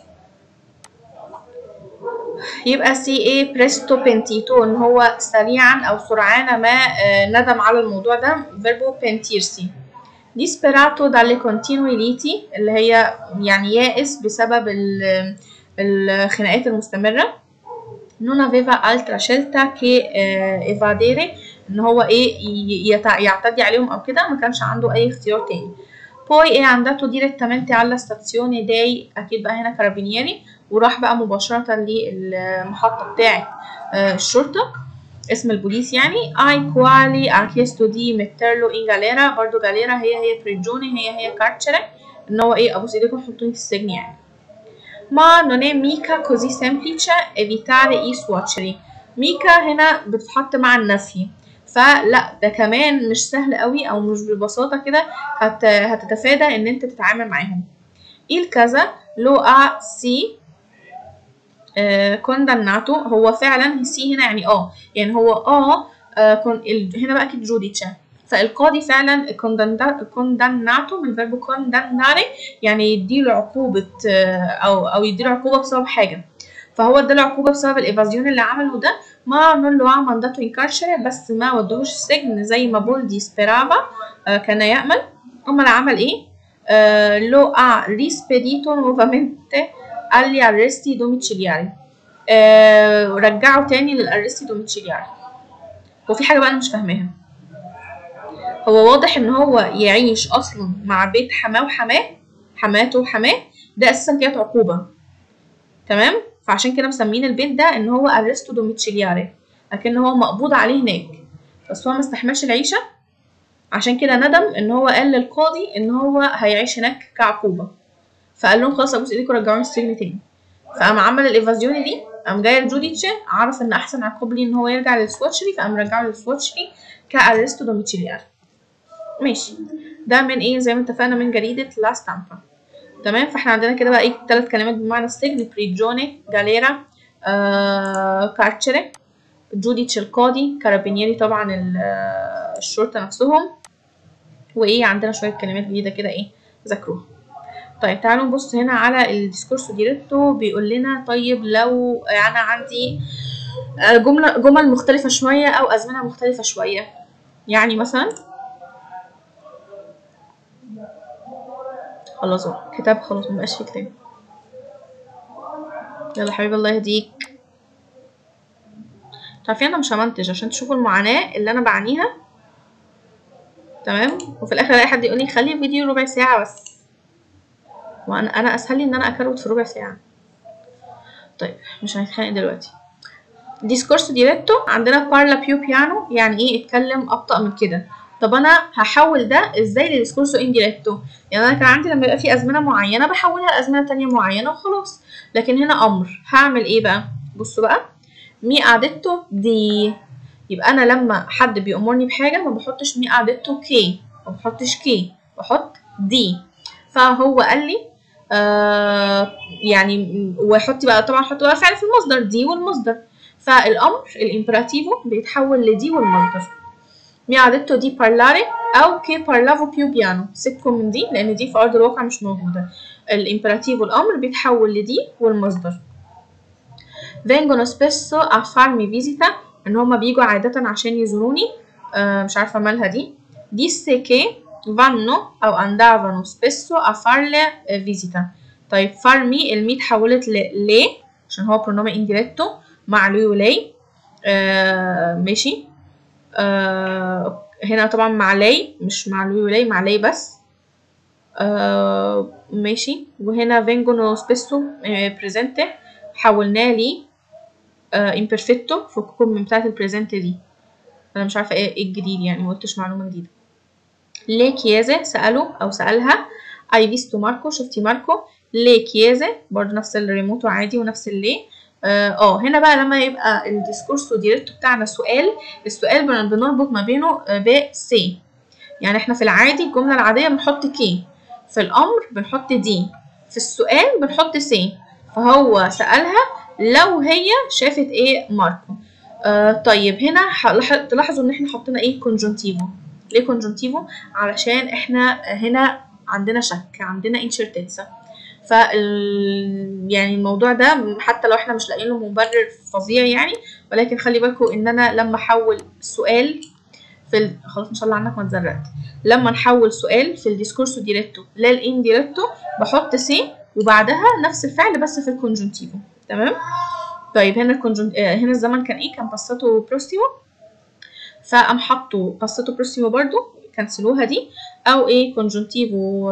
يبقى سي ايه بريستو بنتيتو، ان هو سريعا او سرعان ما ندم على الموضوع ده، فيربو بنتيرسي. disperato dalle continue liti اللي هي يعني يائس بسبب الخناقات المستمرة. non aveva altra scelta che evadere، ان هو ايه يعتدي عليهم او كده، ما كانش عنده اي اختيار تاني. poi è andato direttamente alla stazione dei، اكيد بقى هنا كارابينيري، وراح بقى مباشرة للمحطة بتاعة الشرطة، اسم البوليس يعني. ai quali ha chiesto di metterlo in galera، برضو galera هي prigione، هي carcere، ان هو ايه ابوس ايديكم حطوني في السجن يعني. ma non è mica così semplice evitare i suoceri. mica هنا بتتحط مع النفي، فلا ده كمان مش سهل قوي او مش ببساطة كده هتتفادى ان انت تتعامل معاهم. il كذا lo ha si condannato، هو فعلا سي هنا يعني يعني هو هنا بقى اكيد جوديتشا، فالقاضي فعلا كونداناتو من فيربو كونداناري يعني يديله عقوبة او يديله عقوبة بسبب حاجة، فهو اداله عقوبة بسبب الايفازيون اللي عمله ده. ما نقول له مانداتو انكارشر، بس ما ودهوش السجن زي ما بولدي سبيرافا كان يأمل. امال عمل ايه؟ لو rispedito nuovamente agli arresti domiciliari، رجعه تاني للارستي دوميتشيلياري. وفي حاجة بقى انا مش فاهماها، هو واضح ان هو يعيش اصلا مع بيت حماه حماته وحماه ده اساسا كانت عقوبة، تمام؟ فعشان كده مسمين البيت ده ان هو ارستو دوميتشيلياري، لكن هو مقبوض عليه هناك، بس هو ما استحملش العيشة، عشان كده ندم ان هو قال للقاضي ان هو هيعيش هناك كعقوبة، فقال لهم خلاص ابوس ايديكم رجعوني السجن تاني. فقام عمل الايفازيون دي، قام جاي الجوديتش عرف ان احسن عقاب ليه ان هو يرجع للسواتشري، فقام رجعه للسواتشري كارستو دوميتشيلياري. ماشي، ده من ايه زي ما اتفقنا من جريدة لا ستامبا، تمام؟ فاحنا عندنا كده بقى ايه 3 كلمات بمعنى السجن: بريجوني، جاليرا، كارتشري، جوديتش القاضي، كارابينيري طبعا الشرطة نفسهم، وايه عندنا شوية كلمات جديدة كده ايه ذاكروها. طيب تعالوا نبص هنا على الديسكورسو ديريتو، بيقول لنا طيب لو انا عندي جمل مختلفة شوية او ازمنة مختلفة شوية، يعني مثلا خلاص كتاب خلاص مبقاش فيه كتاب، يلا حبيبي الله يهديك. عارفين انا مش همنتج عشان تشوفوا المعاناة اللي انا بعانيها، تمام؟ وفي الاخر الاقي حد يقول لي خلي الفيديو ربع ساعة بس، وانا اسهل لي ان انا اكروت في ربع ساعة. طيب مش هنتخانق دلوقتي. ديسكورسو ديريتو عندنا بارلا بيو بيانو، يعني ايه اتكلم ابطأ من كده. طب انا هحول ده ازاي لديسكورسو انديريتو؟ يعني انا كان عندي لما يبقى في ازمنه معينه بحولها لازمنه تانية معينه وخلاص، لكن هنا امر هعمل ايه بقى؟ بصوا بقى، مي قعدته دي، يبقى انا لما حد بيأمرني بحاجه ما بحطش مي قعدته كي، ما بحطش كي، بحط دي. فهو قال لي يعني وحطي بقى طبعا حط بقى فعل في المصدر دي والمصدر، فالامر الامبراتيفو بيتحول لدي والمصدر. مي قعدته دي بارلاري او كي بارلافو بيو بيانو، سيبكم من دي لان دي في ارض الواقع مش موجوده. الامبراتيفو الامر بيتحول لدي والمصدر. vengono spesso a farmi visita، ان هما بيجوا عادة عشان يزوروني. مش عارفة مالها دي. disse che vanno او andavano spesso a farle visita. طيب farmi المي اتحولت ل عشان هو برونومي indiretto مع lui ولي. ماشي. هنا طبعا مع لي مش مع lui ولي، مع لي بس. ماشي. وهنا vengono spesso presente حولناه لي imperfetto، فككم من بتاعة البريزنت دي، انا مش عارفة ايه الجديد يعني، ما قلتش معلومة جديدة. ليه كيازة سأله او سألها. اي فيستو ماركو، شفتي ماركو. ليه كيازة برضو نفس الريموتو عادي ونفس اللي. هنا بقى لما يبقى الديسكورسو ديريكتو بتاعنا سؤال، السؤال بنربط ما بينه بسي. يعني احنا في العادي الجملة العادية بنحط كي، في الامر بنحط دي، في السؤال بنحط سي. فهو سألها لو هي شافت ايه ماركو. طيب هنا تلاحظوا ان احنا حطينا ايه كونجونتيفو. ليه كونجونتيفو؟ علشان احنا هنا عندنا شك، عندنا انشرتنسا. يعني الموضوع ده حتى لو احنا مش لاقيين له مبرر فظيع يعني، ولكن خلي بالكم ان انا لما احول سؤال في خلاص ان شاء الله عنك ما اتزرقت. لما نحول سؤال في الديسكورسو ديريتو للانديريتو بحط سي وبعدها نفس الفعل بس في الكونجونتيفو. تمام. طيب هنا هنا الزمن كان ايه؟ كان باساتو بروستيمو، فقام حطوا باساتو بروستيمو برضو، كنسلوها دي، او ايه كونجونتيفو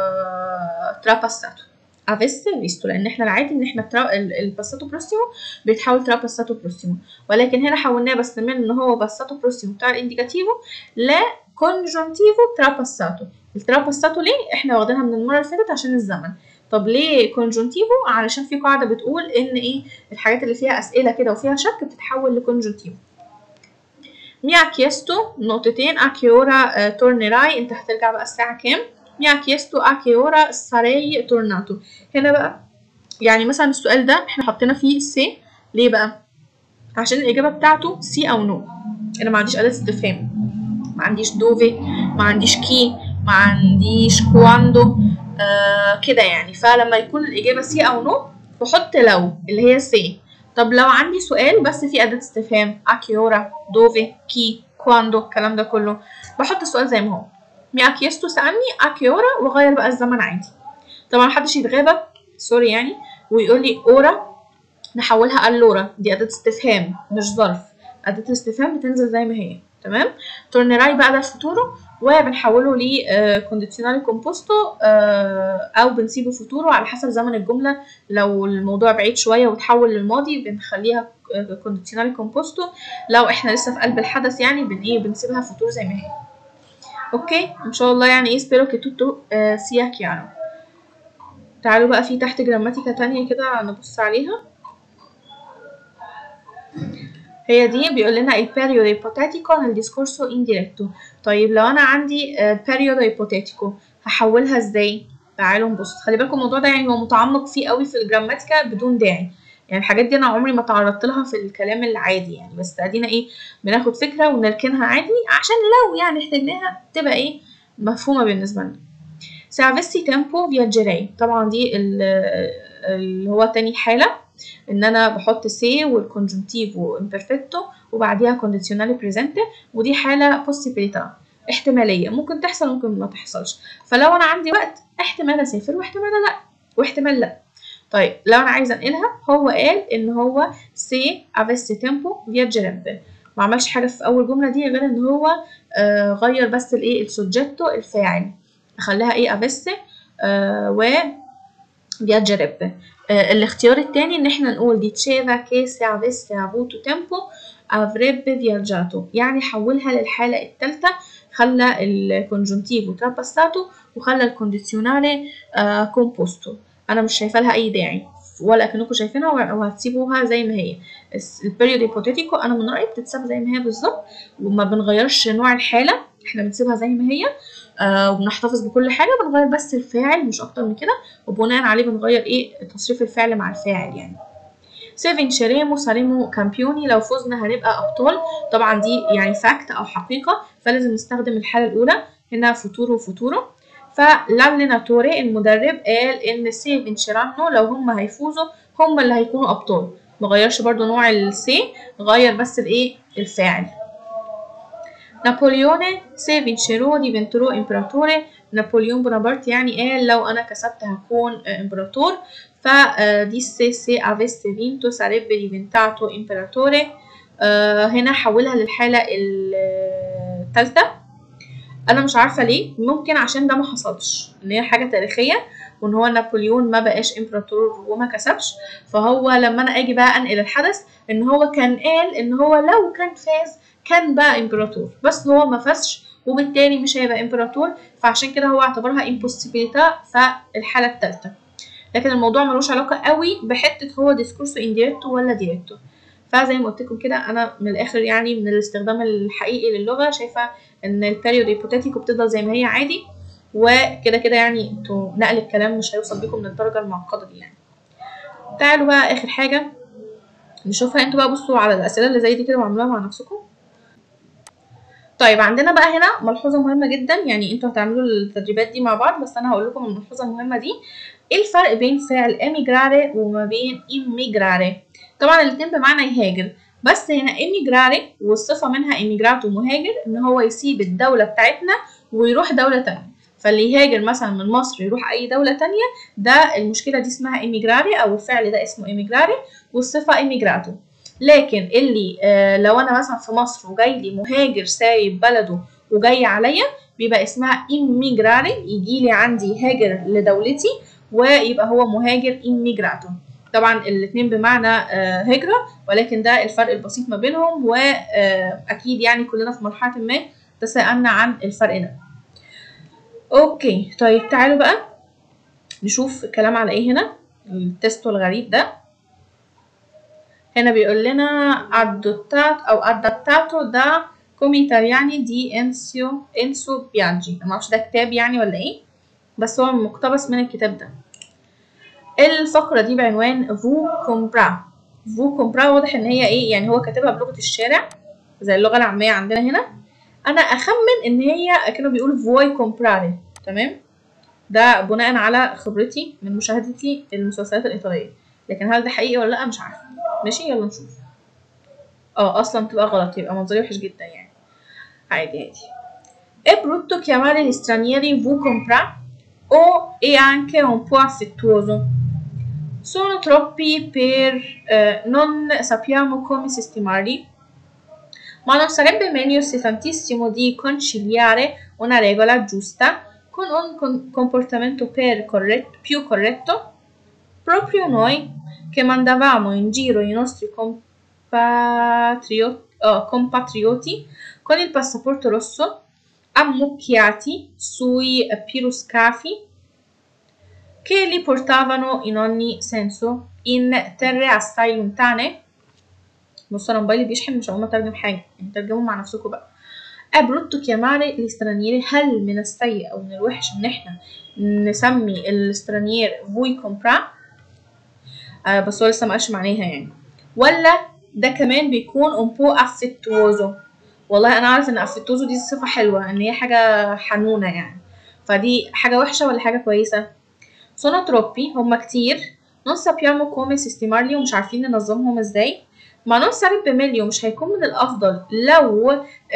تراباساتو افيست فيستو، لان احنا العادي ان احنا الباساتو بروستيمو بيتحول تراباساتو بروستيمو، ولكن هنا حولناه بس من ان هو باساتو بروستيمو بتاع الانديكاتيفو لكونجونتيفو تراباساتو. التراباساتو ليه؟ احنا واخدينها من المره اللي فاتت عشان الزمن. طب ليه كونجونتيفو؟ علشان في قاعده بتقول ان ايه الحاجات اللي فيها اسئله كده وفيها شك بتتحول لكونجونتيفو. مي ها chiesto نقطتين a che ora tornerai، انت هترجع بقى الساعه كام؟ مي ها chiesto a che ora sarei tornato. هنا بقى يعني مثلا السؤال ده احنا حطينا فيه سي، ليه بقى؟ عشان الاجابه بتاعته سي او نو. انا ما عنديش اداه استفهام، ما عنديش دوفي، ما عنديش كي، ما عنديش كواندو كده يعني. فلما يكون الاجابه سي او نو بحط لو اللي هي سي. طب لو عندي سؤال بس في اداه استفهام اكيورا، دوفي، كي، كواندو، الكلام ده كله، بحط السؤال زي ما هو. مي اكيستو سالني اكيورا واغير بقى الزمن عادي. طبعا محدش يتغابى سوري يعني ويقول لي اورا نحولها اللورا، دي اداه استفهام مش ظرف. اداه الاستفهام بتنزل زي ما هي. تمام. تورنيراي بقى ده فوتورو وبنحوله ل كونديشنالي كومبوستو او بنسيبه فوتورو على حسب زمن الجمله. لو الموضوع بعيد شويه وتحول للماضي بنخليها كونديشنالي كومبوستو، لو احنا لسه في قلب الحدث يعني بنسيبها فوتورو زي ما هي. اوكي ان شاء الله يعني spero che tutto sia chiaro. تعالوا بقى في تحت جراماتيكا تانية كده نبص عليها. هي دي بيقول لنا il periodo ipotetico nel discorso indiretto. طيب لو انا عندي periodo ipotetico هحولها ازاي؟ تعالوا نبص. خلي بالكم الموضوع ده يعني هو متعمق فيه قوي في الجراماتيكا بدون داعي، يعني الحاجات دي انا عمري ما تعرضت لها في الكلام العادي يعني، بس ادينا ايه بناخد فكره ونركنها عادي عشان لو يعني احتاجناها تبقى ايه مفهومه بالنسبه لنا. Se avessi tempo viaggerei، طبعا دي اللي هو تاني حاله، ان انا بحط سي والكونجنتيفو امبرفكتو وبعديها كونديشنالي بريزنت، ودي حاله بوسيبيليتا احتماليه ممكن تحصل ممكن ما تحصلش. فلو انا عندي وقت احتمال اسافر واحتمال لا واحتمال لا. طيب لو انا عايزه انقلها هو قال ان هو سي افيسي تيمبو فياجيريبي، ما عملش حاجه في اول جمله دي غير ان هو غير بس الايه السوجيتو الفاعل، خلاها ايه افيسي و فياجيريبي. الاختيار التاني ان احنا نقول diceva che se avesse avuto tempo avrebbe viaggiato، يعني حولها للحالة التالتة، خلى الكونجونتيفو trapassato وخلى الكونديزيونالي كومبوستو. انا مش شايفه لها اي داعي ولا كأنكم شايفينها وهتسيبوها زي ما هي. البيريود هيبوتيتيكو انا من رأيي بتتساب زي ما هي بالظبط، وما بنغيرش نوع الحالة، احنا بنسيبها زي ما هي وبنحتفظ بكل حاجة، بنغير بس الفاعل مش اكتر من كده، وبناء عليه بنغير ايه تصريف الفعل مع الفاعل يعني. se vinceremo saremo campioni، لو فزنا هنبقى ابطال. طبعا دي يعني فاكت او حقيقة، فلازم نستخدم الحالة الاولى هنا فوتورو فوتورو. فالاليناتوري المدرب قال ان سي فينشيرانو لو هم هيفوزوا هم اللي هيكونوا ابطال، مغيرش برضو نوع السي، غير بس الايه الفاعل. نابليون سي فينشيرو ديفنترو امبراطوري، نابليون بونابرت يعني قال لو انا كسبت هكون امبراطور. فديسي سي افيسي فينتو ساريبي ديفنتاتو امبراطوري، هنا حولها للحالة الثالثة. انا مش عارفه ليه، ممكن عشان ده ما حصلش، ان هي حاجه تاريخيه وان هو نابليون ما بقاش امبراطور وما كسبش، فهو لما انا اجي بقى انقل الحدث ان هو كان قال ان هو لو كان فاز كان بقى امبراطور، بس هو ما فازش وبالتالي مش هيبقى امبراطور، فعشان كده هو اعتبرها امبوسيبيليتا فالحاله الثالثه. لكن الموضوع ملوش علاقه قوي بحته هو ديسكورسو انديريكتو ولا ديريكتو. فزي ما قلت لكم كده انا من الاخر يعني من الاستخدام الحقيقي للغه شايفه ان البيريود هيبوتيتيكو بتفضل زي ما هي عادي، وكده كده يعني انتوا نقل الكلام مش هيوصل بيكم من الدرجه المعقده دي يعني. تعالوا بقى اخر حاجه نشوفها، انتوا بقى بصوا على الاسئله اللي زي دي كده واعملوها مع نفسكم. طيب عندنا بقى هنا ملحوظه مهمه جدا، يعني انتوا هتعملوا التدريبات دي مع بعض بس انا هقول لكم الملحوظه المهمه دي. ايه الفرق بين فعل اميجراري وما بين اميجراري؟ طبعا الاثنين بمعنى يهاجر، بس هنا اميجراري والصفه منها اميجراتو مهاجر، ان هو يسيب الدوله بتاعتنا ويروح دوله تانية. فاللي يهاجر مثلا من مصر يروح اي دوله تانية ده المشكله دي اسمها اميجراري، او الفعل ده اسمه اميجراري والصفه اميجراتو. لكن اللي لو انا مثلا في مصر وجاي لي مهاجر سايب بلده وجاي عليا بيبقى اسمها اميجراري، يجي لي عندي هاجر لدولتي ويبقى هو مهاجر اميجراتو. طبعا الاثنين بمعنى هجرة، ولكن ده الفرق البسيط ما بينهم، واكيد يعني كلنا في مرحلة ما تساءلنا عن الفرق ده. اوكي طيب تعالوا بقى نشوف الكلام على ايه هنا التستو الغريب ده. هنا بيقول لنا adattato da come italiani di Enzo Biaggi. معرفش ده كتاب يعني ولا ايه، بس هو مقتبس من الكتاب ده. الفقرة دي بعنوان فو كومبرا. فو كومبرا واضح ان هي ايه، يعني هو كاتبها بلغة الشارع زي اللغة العامية عندنا هنا. انا اخمن ان هي كانوا بيقولوا فوي كومبراري، تمام، ده بناء على خبرتي من مشاهدتي المسلسلات الإيطالية، لكن هل ده حقيقي ولا لا مش عارفة. ماشي يلا نشوف. اصلا تبقى غلط، يبقى منظري وحش جدا يعني. عادي. È brutto chiamare gli stranieri vu compra o è anche un po' affettuoso? Sono troppi per non sappiamo come sistemarli, ma non sarebbe meglio se tantissimo di conciliare una regola giusta con un comportamento più corretto? Proprio noi che mandavamo in giro i nostri compatrioti con il passaporto rosso ammucchiati sui piroscafi che li portavano in ogni senso in terre assai lontane. بصوا انا موبايلي بيشحن مش هقوم اترجم حاجه، ترجموا مع نفسكم بقى. È brutto chiamare gli stranieri، هل من السيء او من الوحش ان احنا نسمي الاسترانير فوي كومبرا؟ بس هو لسه مقالش معناها يعني. ولا ده كمان بيكون un po' affettuoso؟ والله انا عارف ان affettuoso دي صفه حلوه، ان هي حاجه حنونه يعني، فدي حاجه وحشه ولا حاجه كويسه؟ sono troppi هما كتير، non sappiamo come sistemarli ومش عارفين ننظمهم ازاي، ما non sarebbe meglio مش هيكون من الافضل لو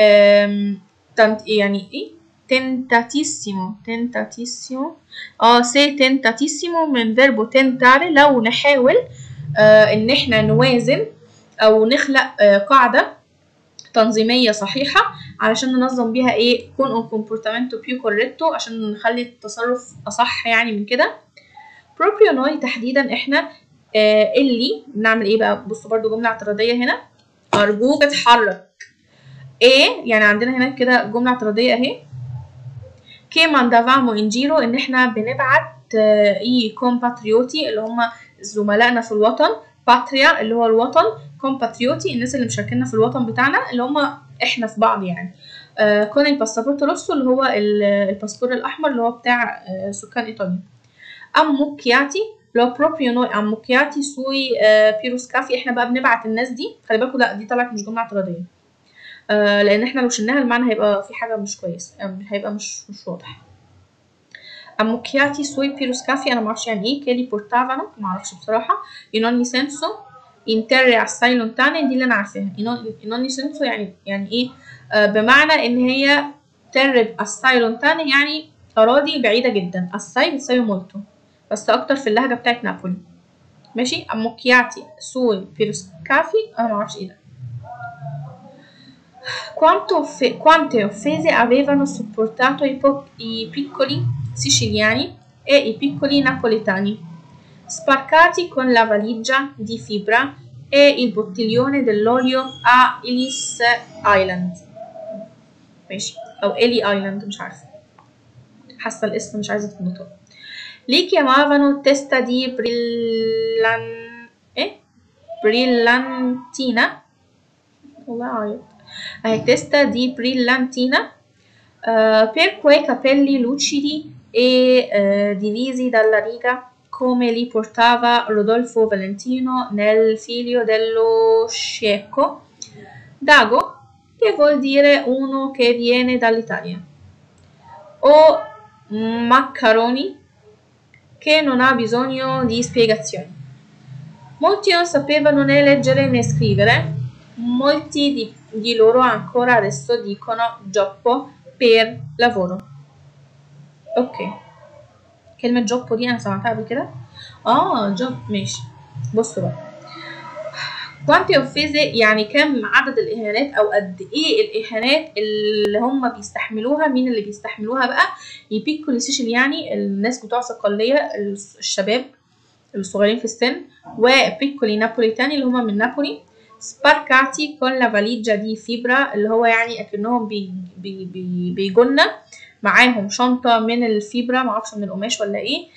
يعني ايه tentatissimo se tentatissimo من verbo tentare، لو نحاول ان احنا نوازن او نخلق قاعدة تنظيمية صحيحة علشان ننظم بيها ايه con un comportamento più corretto، عشان نخلي التصرف اصح يعني من كده. proprio noi تحديدا احنا اللي بنعمل ايه بقى؟ بصوا برضو جملة اعتراضية هنا، ارجوك اتحرك. ايه يعني عندنا هنا كده جملة اعتراضية اهي، che mandavamo in giro ان احنا بنبعت اي compatrioti اللي هم زملائنا في الوطن، باتريا اللي هو الوطن، compatrioti الناس اللي مشاركيننا في الوطن بتاعنا اللي هم احنا في بعض يعني. con il passaporto rosso اللي هو الباسبور الاحمر اللي هو بتاع سكان ايطاليا. ammucchiati لو proprio noi ammucchiati sui piroscafi احنا بقى بنبعت الناس دي، خلي بالكوا لا دي طلعت مش جملة اعتراضية، لان احنا لو شلناها المعنى هيبقى في حاجة مش كويس، هيبقى مش واضح. ammucchiati sui piroscafi انا معرفش يعني ايه، che li portavano معرفش بصراحة. in ogni senso in terre assai lontane دي اللي انا عارفاها. in ogni senso يعني ايه؟ بمعنى ان هي terre assai lontane يعني اراضي بعيدة جدا، assai بتساوي molto بس اكتر في اللهجة بتاعت نابولي. ماشي. ammucchiati sui piroscafi انا معرفش ايه ده. Quante offese avevano sopportato i piccoli siciliani e i piccoli napoletani, sparcati con la valigia di fibra e il bottiglione dell'olio a Ellis Island. ماشي او إلي ايلاند مش عارفه، حاسه الاسم مش عايزه تنطق. li chiamavano testa di brillantina والله عيط testa di brillantina per quei capelli lucidi e divisi dalla riga come li portava Rodolfo Valentino nel Figlio dello Scieco. Dago che vuol dire uno che viene dall'Italia, o maccaroni che non ha bisogno di spiegazioni. Molti non sapevano né leggere né scrivere, molti di loro ancora adesso dicono gioco per lavoro. ok كلمة جوبو دي أنا سمعتها قبل كده. جوب ماشي. بصوا بقى quante offese يعني كم عدد الإهانات أو قد إيه الإهانات اللي هم بيستحملوها. مين اللي بيستحملوها بقى؟ يبيكولي سيشل يعني الناس بتوع صقلية الشباب الصغيرين في السن، وبيكولي نابوليتاني اللي هم من نابولي، سباركاتي كون لا فاليجا دي فيبرا اللي هو يعني أكنهم بيجولنا معاهم شنطة من الفيبرا معرفش من القماش ولا ايه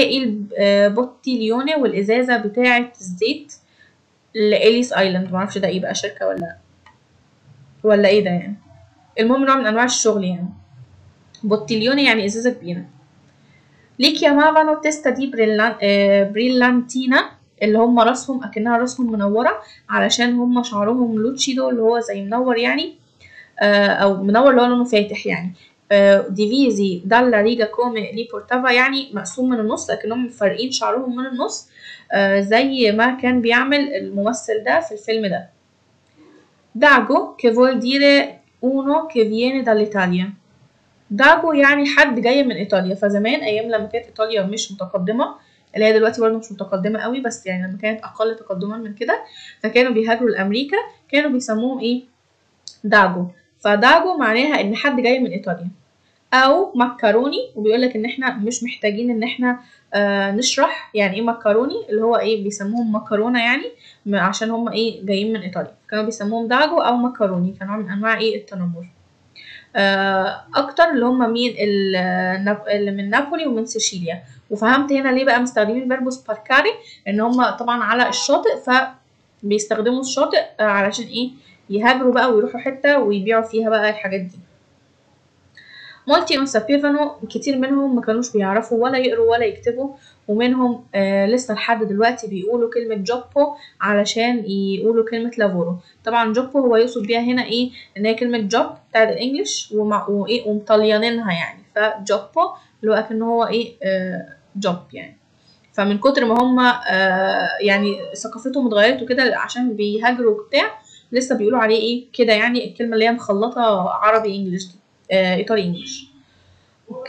البوتيليوني والإزازة بتاعة الزيت لإليس ايلاند معرفش ده ايه بقى، شركة ولا ايه ده يعني. المهم نوع من انواع الشغل يعني. بوتيليوني يعني ازازة كبيرة. لي chiamavano testa di brillantina اللي هم راسهم اكنها راسهم منورة علشان هم شعرهم لوتشيدو اللي هو زي منور يعني، او منور اللي هو لونه فاتح يعني. ديفيزي دالا ريجا كومي لي بورتافا يعني مقسوم من النص لكنهم فارقين شعرهم من النص، زي ما كان بيعمل الممثل ده في الفيلم ده. داغو che vuol dire uno che viene dall'Italia. داغو يعني حد جاي من ايطاليا. فزمان ايام لما كانت ايطاليا مش متقدمه، اللي هي دلوقتي برضه مش متقدمه قوي بس يعني لما كانت اقل تقدما من كده، فكانوا بيهاجروا لامريكا كانوا بيسموهم ايه؟ داغو. فداغو معناها ان حد جاي من ايطاليا. او مكروني وبيقول لك ان احنا مش محتاجين ان احنا نشرح يعني ايه مكروني اللي هو ايه بيسموهم مكرونه يعني عشان هم ايه جايين من ايطاليا، كانوا بيسموهم داغو او مكروني، كانوا من انواع ايه التنمر. اكتر اللي هم مين اللي من نابولي ومن سيشيليا. وفهمت هنا ليه بقى مستخدمين فيربو سباركاري، ان هم طبعا على الشاطئ فبيستخدموا الشاطئ علشان ايه يهاجروا بقى ويروحوا حته ويبيعوا فيها بقى الحاجات دي. molti non sapevano كتير منهم ما كانوش بيعرفوا ولا يقروا ولا يكتبوا، ومنهم لسه لحد دلوقتي بيقولوا كلمة جوبو علشان يقولوا كلمة لافورو. طبعا جوبو هو يقصد بيها هنا ايه ان هي كلمة جوب بتاعت الانجليش وايه ومطليانينها يعني، فجوبو اللي هو اكن هو ايه جوب يعني. فمن كتر ما هم يعني ثقافتهم اتغيرت وكده عشان بيهاجروا وبتاع لسه بيقولوا عليه ايه كده يعني الكلمة اللي هي مخلطة عربي انجليش دي Italiano English. Ok?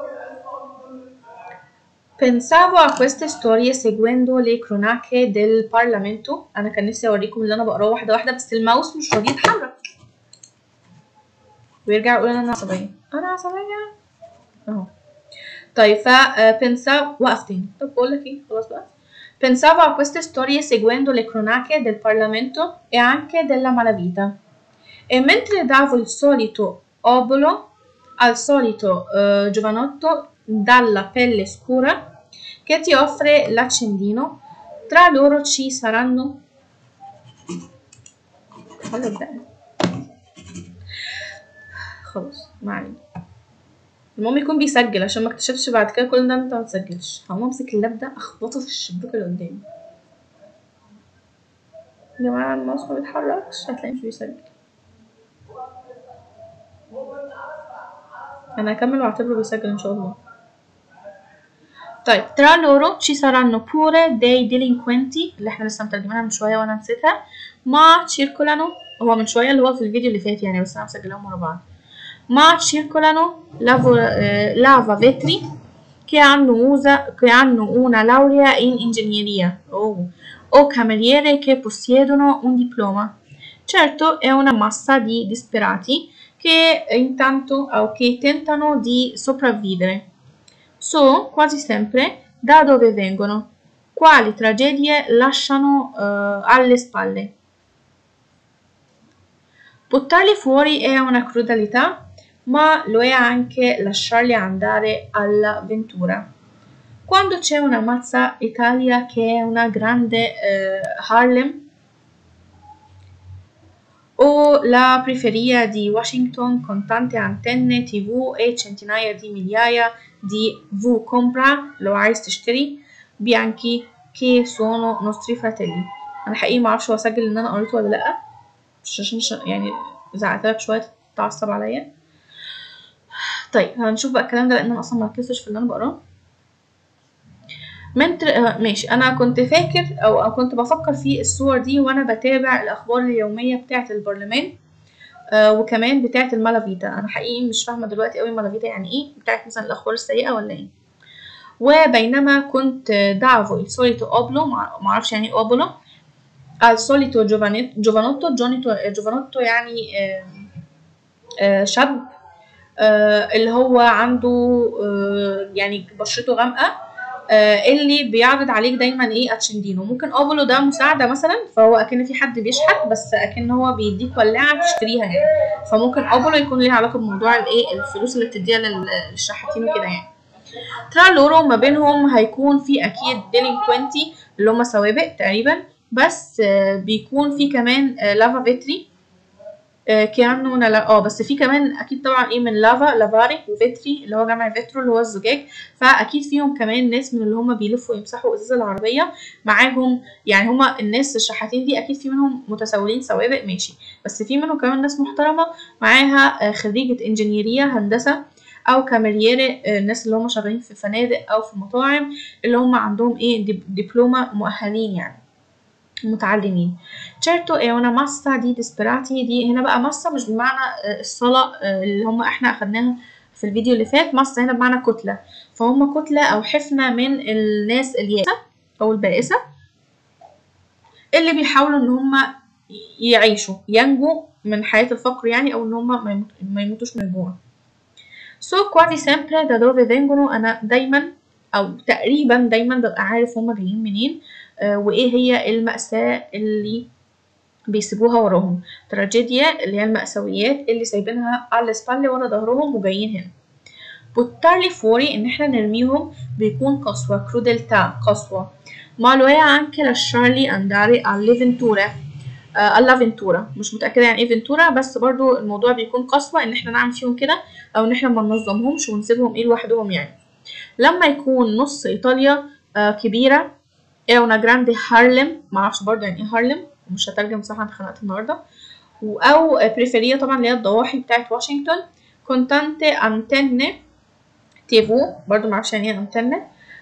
Pensavo a queste storie seguendo le cronache del Parlamento. أنا كان نفسي أوريكم اللي أنا بقراه واحدة واحدة بس الماوس مش راضي يتحرك ويرجع يقول أنا عصبية أهو. طيب pensavo وقفتين. طب بقول لك ايه، خلاص بقى. Pensavo a queste storie seguendo le cronache del Parlamento e anche della malavita. E mentre davo il solito obolo al solito giovanotto dalla pelle scura che ti offre l'accendino, tra loro ci saranno خلاص ما علينا. المهم يكون بيسجل عشان ما اكتشفش بعد كده كل ده انت ما تسجلش. هقوم امسك اللاب ده اخبطه في الشباك اللي قدامي. يا جماعه الماوس ما بيتحركش، هتلاقيه مش بيسجل. انا هكمل واعتبره بيسجل ان شاء الله. طيب tra loro ci saranno pure dei delinquenti اللي احنا لسه مترجمينها من شويه وانا نسيتها. ما circolano هو من شويه اللي هو في الفيديو اللي فات يعني، بس انا مسجلاهم ورا بعض. ما circolano lava vetri che hanno una laurea in ingegneria o cameriere che possiedono un diploma. Certo è una massa di disperati che intanto o che tentano di sopravvivere. So quasi sempre da dove vengono, quali tragedie lasciano alle spalle. Buttarli fuori è una crudalità, ma lo è anche lasciarli andare all'avventura. Quando c'è una mazza Italia che è una grande Harlem o la periferia di Washington con tante antenne TV e centinaia di migliaia di V-Compra لو عايز تشتري bianchi che sono nostri fratelli. انا حقيقي معرفش هو اسجل ان انا قريته ولا لا، عشان يعني زعقتلك شويه تعصب عليا. طيب هنشوف بقى الكلام ده لان انا اصلا مركزتش في اللي انا بقراه. ماشي. انا كنت فاكر او كنت بفكر في الصور دي وانا بتابع الاخبار اليوميه بتاعه البرلمان وكمان بتاعه المالافيتا. انا حقيقي مش فاهمه دلوقتي قوي مالافيتا يعني ايه، بتاعه مثلا الاخبار السيئه ولا ايه. وبينما كنت davo il solito obolo معرفش يعني ايه obolo al solito giovanotto يعني شاب اللي هو عنده يعني بشرته غامقه اللي بيعرض عليك دايما ايه اتشندينو. ممكن اوبولو ده مساعده مثلا، فهو اكن في حد بيشحت بس اكن هو بيديك ولاعه تشتريها يعني، فممكن اوبولو يكون ليها علاقه بموضوع الايه الفلوس اللي بتديها للشحاتين وكده يعني. ترى لورو ما بينهم هيكون في اكيد ديلينكوينتي اللي هم سوابق تقريبا، بس بيكون في كمان لافا فيتري كانوا بس في كمان اكيد طبعا ايه من لافاري وفيتري اللي هو جمع فيترو اللي هو الزجاج، فاكيد فيهم كمان ناس من اللي هم بيلفوا يمسحوا ازاز العربيه معاهم يعني. هما الناس الشحاتين دي اكيد في منهم متسولين سوابق ماشي، بس في منهم كمان ناس محترمه معاها خريجه انجينيريه هندسه او كاميريير، الناس اللي هم شغالين في فنادق او في مطاعم اللي هم عندهم ايه دبلومه مؤهلين يعني متعلمين. certo è una massa di disperati دي هنا بقى ماسة مش بمعنى الصلاة اللي هم احنا اخدناها في الفيديو اللي فات، ماسة هنا بمعنى كتلة، فهم كتلة او حفنة من الناس اليائسة او البائسة اللي بيحاولوا ان هم يعيشوا ينجوا من حياة الفقر يعني، او ان هم ما يموتوش من الجوع. so quasi sempre da dove vengono انا دايما او تقريبا دايما ببقى عارف هم جايين منين وايه هي المأساة اللي بيسيبوها وراهم. تراجيديا اللي هي المأساويات اللي سايبينها على السبالي ورا ظهرهم وجايين هنا. بوتارلي فوري ان احنا نرميهم بيكون قسوة، كرودلتا قسوة. ما lo è anche lasciarli andare all'avventura مش متأكدة يعني ايه فينتورا، بس برضو الموضوع بيكون قسوة ان احنا نعمل فيهم كده او ان احنا ما ننظمهمش ونسيبهم ايه لوحدهم يعني. لما يكون نص ايطاليا كبيرة una grande Harlem، معرفش برضه يعني ايه هارلم ومش هترجم صح، انا اتخنقت النهارده. او بريفيريا طبعا اللي هي الضواحي بتاعت واشنطن. كونتانتي انتنة تيفو برضه معرفش يعني ايه انتنة،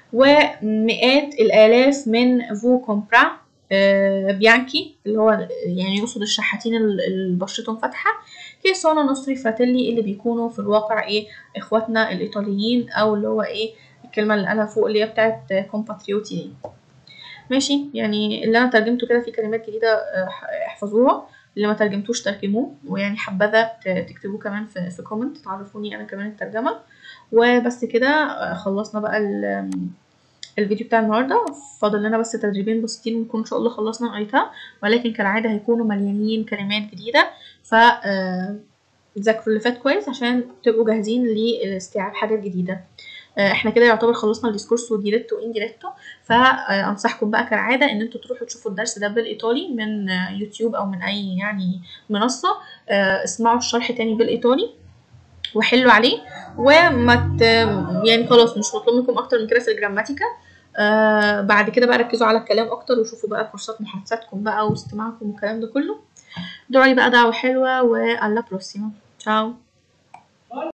ومئات الالاف من فو كومبرا بيانكي اللي هو يعني يقصد الشحاتين اللي بشرتهم فاتحه. كي سونو نوستري فراتيلي اللي بيكونوا في الواقع ايه اخواتنا الايطاليين، او اللي هو ايه الكلمه اللي قالها فوق اللي هي بتاعت كومباتريوتي دي. ماشي يعني اللي انا ترجمته كده في كلمات جديده احفظوها اللي ما ترجمتوش ترجموه، ويعني حبذا تكتبوه كمان في كومنت تعرفوني انا كمان الترجمه. وبس كده خلصنا بقى الفيديو بتاع النهارده. فاضل لنا بس تدريبين بسيطين ونكون ان شاء الله خلصنا الايتا، ولكن كالعاده هيكونوا مليانين كلمات جديده، ف ذاكروا اللي فات كويس عشان تبقوا جاهزين لاستيعاب حاجات جديده. احنا كده يعتبر خلصنا الديسكورسو ديريتو وانديريتو، فانصحكم بقى كالعاده ان انتوا تروحوا تشوفوا الدرس ده بالايطالي من يوتيوب او من اي يعني منصه، اسمعوا الشرح تاني بالايطالي وحلوا عليه، وما يعني خلاص مش مطلوب منكم اكتر من كده في الجراماتيكا. بعد كده بقى ركزوا على الكلام اكتر وشوفوا بقى كورسات محادثاتكم بقى واستماعكم والكلام ده كله. ادعوا لي بقى دعوه حلوه، والله بروسيما. تشاو.